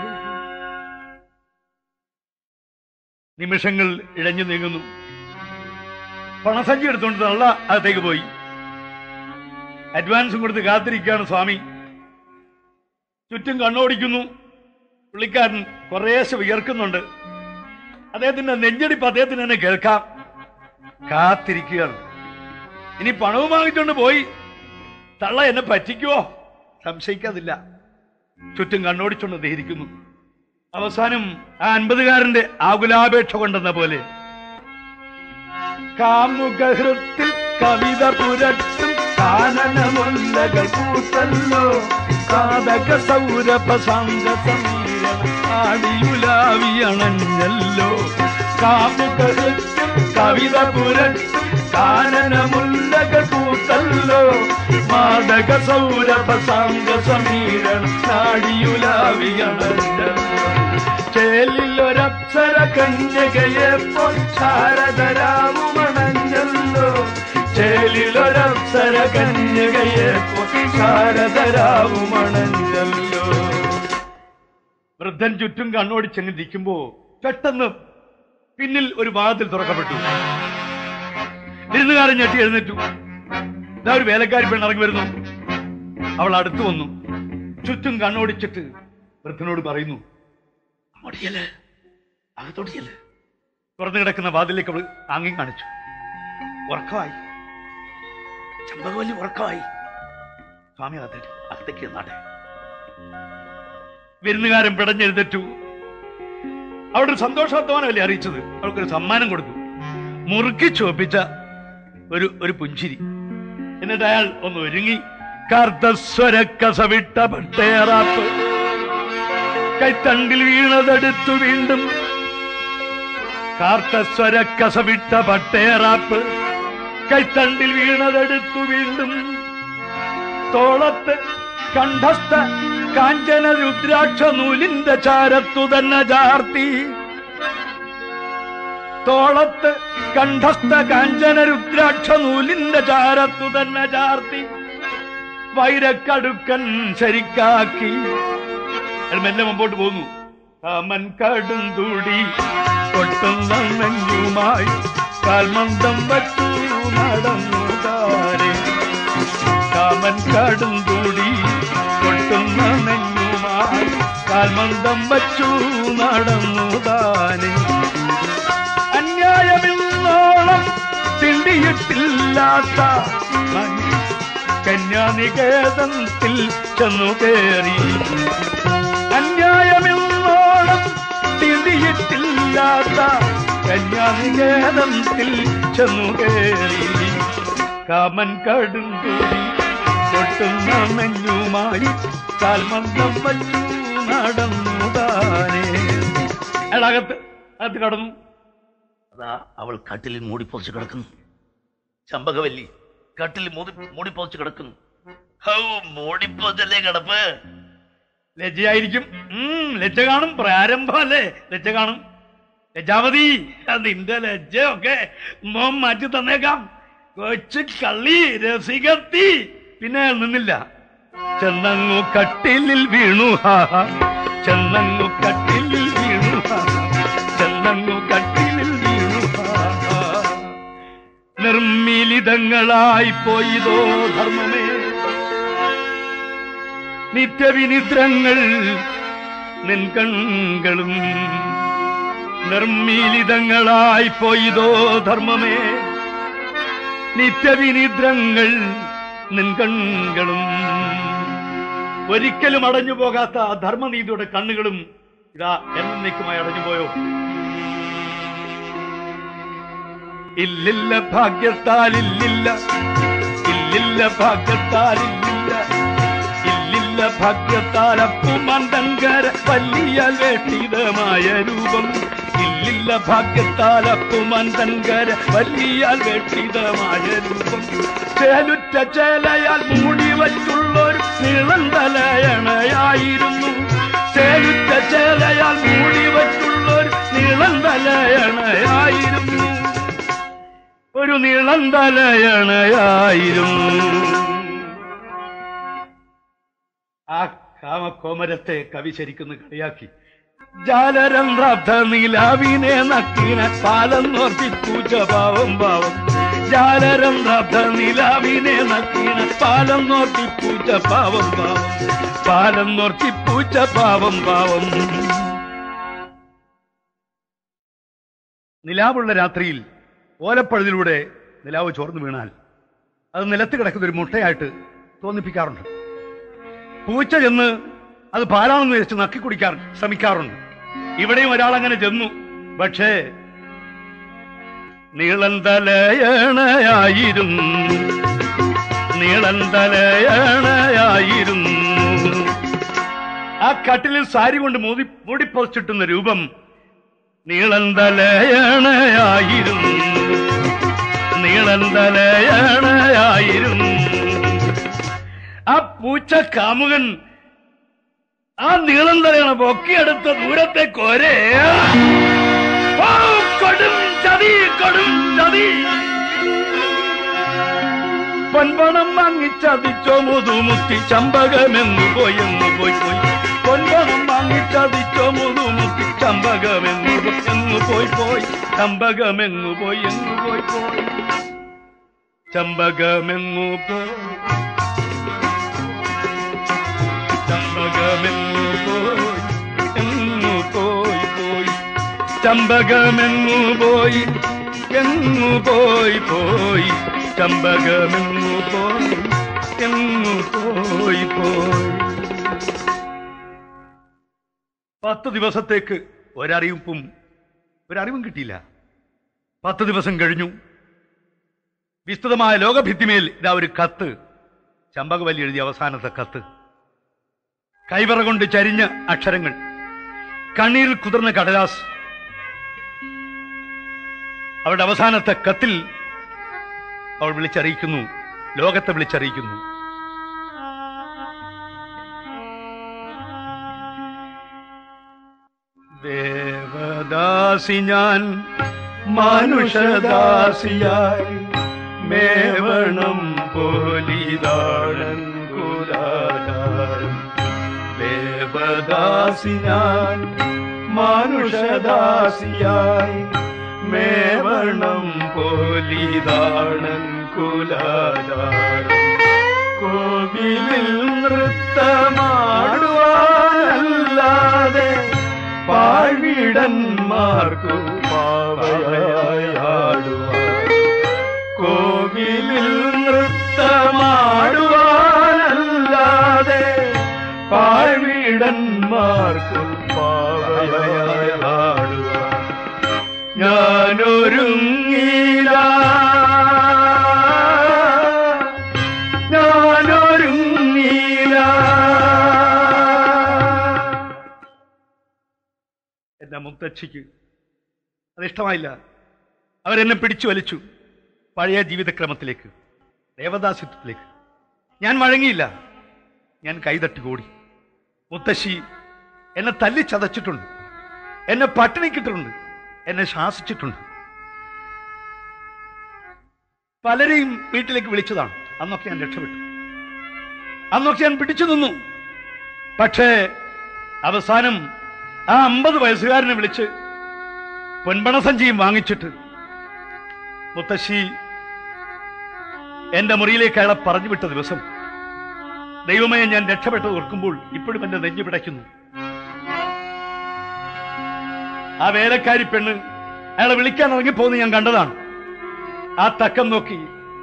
നിമിഷങ്ങൾ ഇഴഞ്ഞു നീങ്ങുന്നു. പണസഞ്ചി എടുത്തുകൊണ്ട് തള്ള അകത്തേക്ക് പോയി. അഡ്വാൻസും കൊടുത്ത് കാത്തിരിക്കുകയാണ് സ്വാമി. ചുറ്റും കണ്ണോടിക്കുന്നു. പുള്ളിക്കാരൻ കുറേശ്ശെ വിയർക്കുന്നുണ്ട്. അദ്ദേഹത്തിന്റെ നെഞ്ചടിപ്പ് അദ്ദേഹത്തിന് തന്നെ കേൾക്കാം. കാത്തിരിക്കുകയാണ്. ഇനി പണവും വാങ്ങിച്ചുകൊണ്ട് പോയി തള്ള എന്നെ പറ്റിക്കുവോ? സംശയിക്കാതില്ല. ചുറ്റും കണ്ണോടിച്ചുകൊണ്ട് ധരിക്കുന്നു. അവസാനം ആ അൻപതുകാരന്റെ ആകുലാപേക്ഷ കൊണ്ടെന്ന പോലെ കാമുകഹൃത്തിൽ കവിത പുരട്ടും കാനനമുല്ലകൾ കൂട്ടല്ലോ, സാധക സൗരഭ സാംഗസമീരണിയുലാവിയണഞ്ഞല്ലോ. കാമുകഹൃത്തിൽ കവിത പുരട്ടും കാനനമുല്ലകൾ കൂട്ടല്ലോ, മാദക സൗരഭ സാംഗസമീരണിയുലാവിയണഞ്ഞല്ലോ. ചേലിലൊരപ്സര കന്യകയെപ്പോൾ ശാരദരാവുമണഞ്ഞല്ലോ, ചേലിലൊരപ്സര കന്യകയെപ്പോൾ ശാരദരാവുമണഞ്ഞല്ലോ. വൃദ്ധൻ ചുറ്റും കണ്ണോടിച്ചെങ്ങ് നിൽക്കുമ്പോ പെട്ടെന്ന് പിന്നിൽ ഒരു വാതിൽ തുറക്കപ്പെട്ടു. വിരുന്നുകാരൻ ഞെട്ടി എഴുന്നേറ്റു. ഇതാ ഒരു വേലക്കാരി പെണ്ണിറങ്ങി വരുന്നു. അവൾ അടുത്തു വന്നു. ചുറ്റും കണ്ണോടിച്ചിട്ട് വൃദ്ധനോട് പറയുന്നു, അങ്ങോട്ടിയല്ലേ, അകത്തോട്ടിയല്ലേ. തുറന്നു കിടക്കുന്ന വാതിലേക്ക് അവൾ ആംഗ്യം കാണിച്ചു. ഉറക്കമായി, ചമ്പകവല്ലി ഉറക്കമായി. സ്വാമി അകത്തേക്ക് അകത്തേക്ക് നാട്ടെ. വിരുന്നുകാരൻ പിടഞ്ഞെഴുന്നേറ്റു. അവിടെ ഒരു സന്തോഷവർത്തമാനമല്ലേ അറിയിച്ചത്. അവൾക്കൊരു സമ്മാനം കൊടുത്തു. മുറുക്കി ചോപ്പിച്ച ഒരു ഒരു പുഞ്ചിരി. എന്നിട്ട് അയാൾ ഒന്ന് ഒരുങ്ങി. കർത്തസ്വര കസവിട്ട പട്ടേറാപ്പ് കൈത്തണ്ടിൽ വീണതെടുത്തു വീണ്ടും. കാർത്തസ്വര കസവിട്ട പട്ടേറാപ്പ് കൈത്തണ്ടിൽ വീണതെടുത്തു വീണ്ടും. തോളത്ത് കണ്ഠസ്ഥ കാഞ്ചന രുദ്രാക്ഷ നൂലിന്റെ ചാരത്തു തന്നെ ചാർത്തി. തോളത്ത് കണ്ഠസ്ഥ കാഞ്ചന രുദ്രാക്ഷ നൂലിന്റെ ചാരത്തു തന്നെ ചാർത്തി. വൈരക്കടുക്കൻ ശരിക്കാക്കി മെല്ലെ മുമ്പോട്ട് പോകുന്നു. കാമൻ കടും തൂടി കൊട്ടുന്ന നെഞ്ഞുമായി കാൽമന്ദം വച്ചു നടന്നു താരെ. കാമൻ കടും തൂടി കൊട്ടുന്ന നെഞ്ഞുമായി കാൽമന്ദം വച്ചു നടന്നു താനെ. അന്യായമിന്നോളം തിണ്ടിയിട്ടില്ലാത്ത കന്യാനികേതത്തിൽ ചെന്നു കയറി. അന്യായമിന്നോളം തിണ്ടിയിട്ടില്ലാത്ത കന്യാനികേതത്തിൽ ചെന്നു കയറി. കാമൻ കടും തൂടി കൊട്ടുന്ന നെഞ്ഞുമായി കാൽമന്ദം വച്ചു നടന്നു താനേ. അയാളകത്ത് അകത്ത് കടന്നു. അതാ അവൾ കട്ടിലിൽ മൂടിപ്പൊതിച്ച് കിടക്കുന്നു. ചമ്പകവല്ലി കട്ടിലിൽ മൂടി മൂടിപ്പൊതിച്ച് കിടക്കുന്നു. ഹൗ മൂടിപ്പൊതിച്ചല്ലേ കിടപ്പ്. ലജ്ജയായിരിക്കും. ഉം ലജ്ജ കാണും. പ്രാരംഭം അല്ലേ, ലജ്ജ കാണും. ലജ്ജാവതി, നിന്റെ ലജ്ജയൊക്കെ മോൻ മാറ്റി തന്നേക്കാം. കൊച്ചു കള്ളി രസികത്തി. പിന്നെ നിന്നില്ല. ചെന്നങ്ങു കട്ടിലിൽ വീണു ഹാഹ, ചെന്നങ്ങു കട്ടിലിൽ വീണു ഹാഹ, ചെന്നങ്ങു കട്ടിലിൽ വീണു ഹാഹ. നിർമ്മിലിതങ്ങളായി പോയിതോ ധർമ്മമേ നിത്യവിനിദ്രങ്ങൾ നിൻ കൺകളും. നിർമ്മിലിതങ്ങളായി പോയിതോ ധർമ്മമേ നിത്യവിനിദ്രങ്ങൾ നിൻ കൺകളും. ഒരിക്കലും അടഞ്ഞു പോകാത്ത ധർമ്മനീതിയുടെ കണ്ണുകളും ഇതാ എന്നേക്കുമായി അടഞ്ഞുപോയോ? ഇല്ലില്ല ഭാഗ്യത്താൽ ഇല്ലില്ല, ഇല്ല ഇല്ലില്ല ഭാഗ്യത്താലില്ല ഇല്ലില്ല ഭാഗ്യത്താൽ അപ്പുമന്തങ്കര വല്ലിയാൽ വേട്ടിതമായ രൂപം ഇല്ലില്ല ഭാഗ്യത്താൽ അപ്പുമന്തങ്കര വല്ലിയാൽ വേട്ടിതമായ രൂപം ചേലുറ്റ ചേലയാൽ മൂടി വച്ചുള്ളൊരു നീളം തലയണയായിരുന്നു ചേലുറ്റ ചേലയാൽ മൂടി വച്ചുള്ളൊരു നീളം തലയണയായിരുന്നു ഒരു നീളം തലയണയായിരുന്നു. ആ കാമകോമരത്തെ കവി ശരിക്കുന്നു കളിയാക്കി. ജാലരന്ധ്രാബ്ധ നിലാവിനെ നക്കിന പാലം നോർത്തിപ്പൂച്ച പാവം പാവം ജാലരന്ധ്രാബ്ധ നിലാവിനെ നക്കിന പാലം നോർത്തിപ്പൂച്ച പാവം പാവം പാലം നോർത്തിപ്പൂച്ച പാവം പാവം. നിലാവുള്ള രാത്രിയിൽ ഓലപ്പഴുതിലൂടെ നിലാവ് ചോർന്നു വീണാൽ അത് നിലത്ത് കിടക്കുന്ന ഒരു മുട്ടയായിട്ട് തോന്നിപ്പിക്കാറുണ്ട്. പൂച്ച ചെന്ന് അത് പാലാണെന്ന് വിചാരിച്ച് നക്കി കുടിക്കാൻ ശ്രമിക്കാറുണ്ട്. ഇവിടെയും ഒരാൾ അങ്ങനെ ചെന്നു. പക്ഷേ നീളം തലയണയായിരുന്നു നീളം തലയണയായിരുന്നു. ആ കട്ടിലിൽ സാരി കൊണ്ട് മൂടി മൂടിപ്പൊതിച്ചിട്ടുന്ന രൂപം നീളം തലയണയായിരുന്നു നീളം തലയണയായിരുന്നു. ആ പൂച്ച കാമുകൻ ആ നീളം തലയണ പൊക്കിയെടുത്ത ദൂരത്തെ കോരെ കൊടും ചതി കൊടും ചതി പൊൻപണം വാങ്ങിച്ചതിച്ചോ മുതുമുത്തി ചമ്പകമെന്നു പോയെന്നു പോയി പോയി പൊൻപണം വാങ്ങിച്ചതിച്ചോ മുതുമുത്തി ചമ്പകമെന്നു എന്നു പോയി പോയി ചമ്പകമെന്നു പോയി എന്നു പോയി പോയി ചമ്പകമെന്നു പോയി ചമ്പകമെന്നു പോയി എന്നു പോയി പോയി ചമ്പകമെന്നു പോയി എന്നു പോയി പോയി ചമ്പകമെന്നു പോയി എന്നു പോയി പോയി. പത്ത് ദിവസത്തേക്ക് ഒരറിയിപ്പും ഒരറിവും കിട്ടിയില്ല. പത്ത് ദിവസം കഴിഞ്ഞു. വിസ്തൃതമായ ലോകഭിത്തിമേൽ ഇതാ ഒരു കത്ത്. ചമ്പകവല്ലി എഴുതിയ അവസാനത്തെ കത്ത്. കൈവറ കൊണ്ട് ചരിഞ്ഞ അക്ഷരങ്ങൾ, കണ്ണീരിൽ കുതിർന്ന കടലാസ്. അവളുടെ അവസാനത്തെ കത്തിൽ അവൾ വിളിച്ചറിയിക്കുന്നു, ലോകത്തെ വിളിച്ചറിയിക്കുന്നു. ദേവദാസി ഞാൻ മനുഷ്യദാസിയായി മേവണം പോലിതാഴൻ കുലാചാരം. ദേവദാസി ഞാൻ മനുഷ്യദാസിയായി മേവണം പോലിതാഴൻ കുലാചാരം. കോവിലിൽ നൃത്തമാടുവാനല്ലാതെ പാഴ്വീടന്മാർക്കു പാവയാടുവാൻ. കോവിലിൽ നൃത്തമാടുവാനല്ലാതെ പാഴ്വീടന്മാർക്കു പാവയാടുവാൻ ഞാനൊരുങ്ങീല ഞാനൊരുങ്ങീല. എന്റെ മുത്തച്ഛിക്ക് അതിഷ്ടമായില്ല. അവരെന്നെ പിടിച്ചു വലിച്ചു പഴയ ജീവിതക്രമത്തിലേക്ക്, ദേവദാസിത്വത്തിലേക്ക്. ഞാൻ വഴങ്ങിയില്ല. ഞാൻ കൈതട്ടി കൂടി. മുത്തശ്ശി എന്നെ തല്ലിച്ചതച്ചിട്ടുണ്ട്, എന്നെ പട്ടിണിക്കിട്ടുണ്ട്, എന്നെ ശാസിച്ചിട്ടുണ്ട്. പലരെയും വീട്ടിലേക്ക് വിളിച്ചതാണ്. അന്നൊക്കെ ഞാൻ രക്ഷപ്പെട്ടു, അന്നൊക്കെ ഞാൻ പിടിച്ചു നിന്നു. പക്ഷേ അവസാനം ആ അമ്പത് വയസ്സുകാരനെ വിളിച്ച് പൊൻപണസഞ്ചിയും വാങ്ങിച്ചിട്ട് മുത്തശ്ശി എന്റെ മുറിയിലേക്ക് അയാളെ പറഞ്ഞു വിട്ട ദിവസം, ദൈവമേ, ഞാൻ രക്ഷപ്പെട്ടത് ഓർക്കുമ്പോൾ ഇപ്പോഴും എന്റെ നെഞ്ഞു പിടയ്ക്കുന്നു. ആ വേലക്കാരി പെണ്ണ് അയാളെ വിളിക്കാൻ ഇറങ്ങിപ്പോന്ന് ഞാൻ കണ്ടതാണ്. ആ തക്കം നോക്കി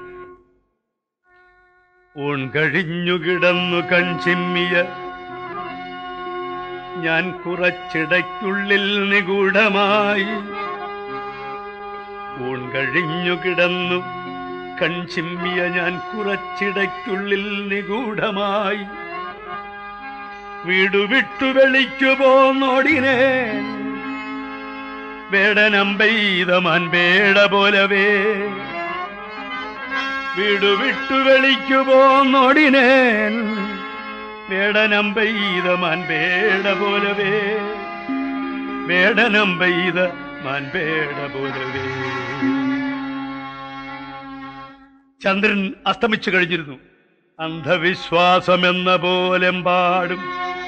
ഊൺ കഴിഞ്ഞു കിടന്നു കൺചിമ്മിയ ഞാൻ കുറച്ചിടയ്ക്കുള്ളിൽ നിഗൂഢമായി. ഊൺ കഴിഞ്ഞു കിടന്നു കൺചിമ്മിയ ഞാൻ കുറച്ചിടയ്ക്കുള്ളിൽ നിഗൂഢമായി വീടു വിട്ടു വെളിക്കു പോന്നോടിനേ വേടനമ്പെയ്ത മാൻപേട പോലവേ വീടു വിട്ടു വെളിക്കു പോന്നോടിനേൻ വേടനമ്പെയ്ത മാൻപേട പോലവേ വേടനമ്പെയ്ത മാൻപേട പോലവേ. ചന്ദ്രൻ അസ്തമിച്ചു കഴിഞ്ഞിരുന്നു. അന്ധവിശ്വാസമെന്ന പോലെമ്പാടും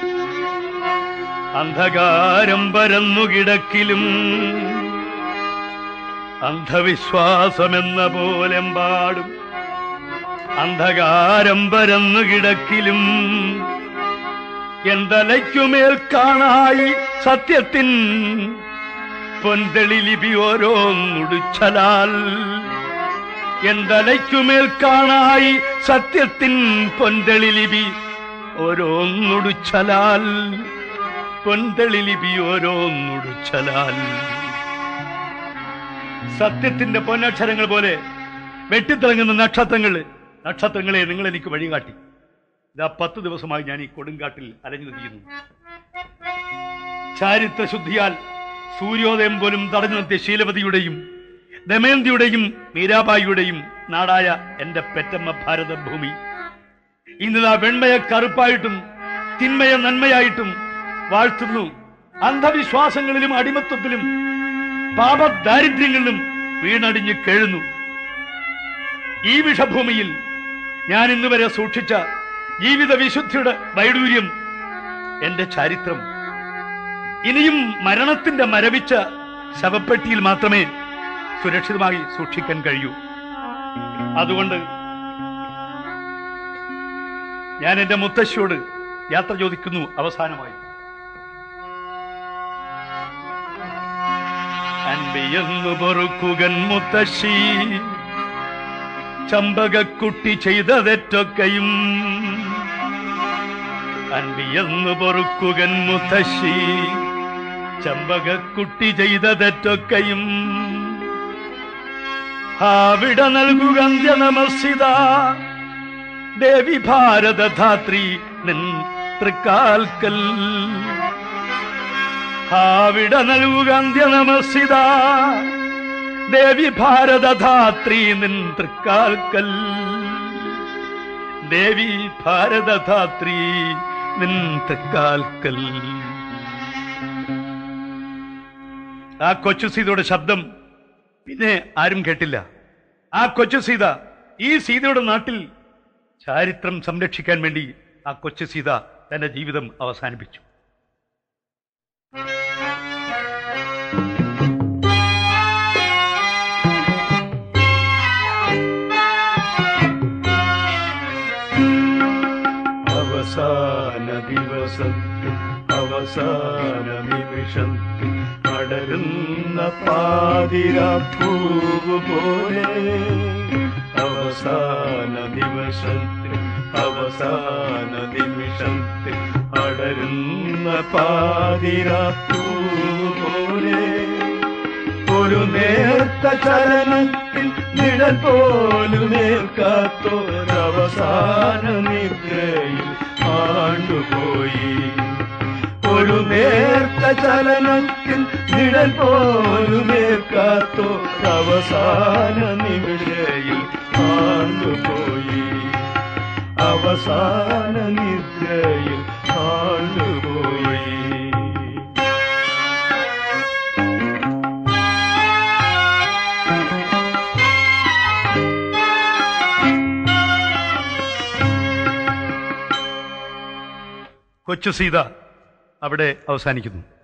അന്ധകാരം പരന്നു കിടക്കിലും അന്ധവിശ്വാസമെന്ന പോലെമ്പാടും അന്ധകാരം പരന്നു കിടക്കിലും എന്തലയ്ക്കുമേൽ കാണായി സത്യത്തിൻ പൊൻതെളി ലിപി ഓരോന്നുടിച്ചലാൽ എന്തലയ്ക്കുമേൽ കാണായി സത്യത്തിൻ പൊൻതെളി ലിപി ഓരോന്നുടിച്ചലാൽ പൊൻതെളി ലിപി ഓരോന്നുടിച്ചലാൽ. സത്യത്തിന്റെ പൊന്നക്ഷരങ്ങൾ പോലെ വെട്ടിത്തിളങ്ങുന്ന നക്ഷത്രങ്ങൾ നക്ഷത്രങ്ങളെ നിങ്ങൾ എനിക്ക് വഴികാട്ടി. ഇതാ പത്ത് ദിവസമായി ഞാൻ ഈ കൊടുങ്കാട്ടിൽ അലഞ്ഞു തിരിയുന്നു. ചാരിത്ര ശുദ്ധിയാൽ സൂര്യോദയം പോലും തടഞ്ഞു നിർത്തിയ ശീലവതിയുടെയും ദമയന്തിയുടെയും മീരാബായിയുടെയും നാടായ എന്റെ പെറ്റമ്മ ഭാരതഭൂമി ഇന്നിതാ വെണ്മയെ കറുപ്പായിട്ടും തിന്മയെ നന്മയായിട്ടും വാഴ്ത്തുന്നു. അന്ധവിശ്വാസങ്ങളിലും അടിമത്വത്തിലും പാപദാരിദ്ര്യങ്ങളിലും വീണടിഞ്ഞ് കേഴുന്നു. ഈ വിഷഭൂമിയിൽ ഞാൻ ഇന്നുവരെ സൂക്ഷിച്ച ജീവിത വിശുദ്ധിയുടെ വൈഡൂര്യം എന്റെ ചരിത്രം ഇനിയും മരണത്തിന്റെ മരവിച്ച ശവപ്പെട്ടിയിൽ മാത്രമേ സുരക്ഷിതമായി സൂക്ഷിക്കാൻ കഴിയൂ. അതുകൊണ്ട് ഞാൻ എന്റെ മുത്തശ്ശിയോട് യാത്ര ചോദിക്കുന്നു. അവസാനമായി അൻപിയെന്നു പൊറുക്കുകൻ മുത്തശ്ശി ചമ്പകക്കുട്ടി ചെയ്തതെറ്റൊക്കെയും അൻപിയെന്നു പൊറുക്കുകൻ മുത്തശ്ശി ചമ്പകക്കുട്ടി ചെയ്തതെറ്റൊക്കെയും ആവിട നൽകുക നമസ്സിത ദേവി ഭാരതധാത്രി നിൻ തൃക്കാൽക്കൽ ആവിട നൽകുക നമസ്സിത ദേവി ഭാരതധാത്രി നിൻ തൃക്കാൽക്കൽ ദേവി ഭാരതധാത്രി നിൻ തൃക്കാൽക്കൽ. ആ കൊച്ചു സീതയുടെ ശബ്ദം പിന്നെ ആരും കേട്ടില്ല. ആ കൊച്ചു സീത ഈ സീതയുടെ നാട്ടിൽ ചാരിത്രം സംരക്ഷിക്കാൻ വേണ്ടി ആ കൊച്ചു സീത തന്റെ ജീവിതം അവസാനിപ്പിച്ചു. അവസാന ദിവസത്തിൽ അവസാന നിമിഷത്തിൽ അടരുന്ന പാതിരാപ്പൂവ് പോലെ അവസാന ദിവസത്തിൽ അവസാന നിമിഷത്തിൽ അടരുന്ന പാതിരാപ്പൂവ് പോലെ ഒരു നേർത്ത ചലനത്തിൽ നിഴൽ പോലും ഏൽക്കാത്തൊരവസാന നിദ്രയിൽ ആണ്ടുപോയി. ഒരു നേർത്ത ചലനത്തിൽ നിഴൽ പോലും ഏൽക്കാത്തൊരവസാന നിമിഷയിൽ ആണ്ടുപോയി. അവസാന നിദ്രയിൽ ആണ്ടുപോയി. കൊച്ചു സീത അവിടെ അവസാനിക്കുന്നു.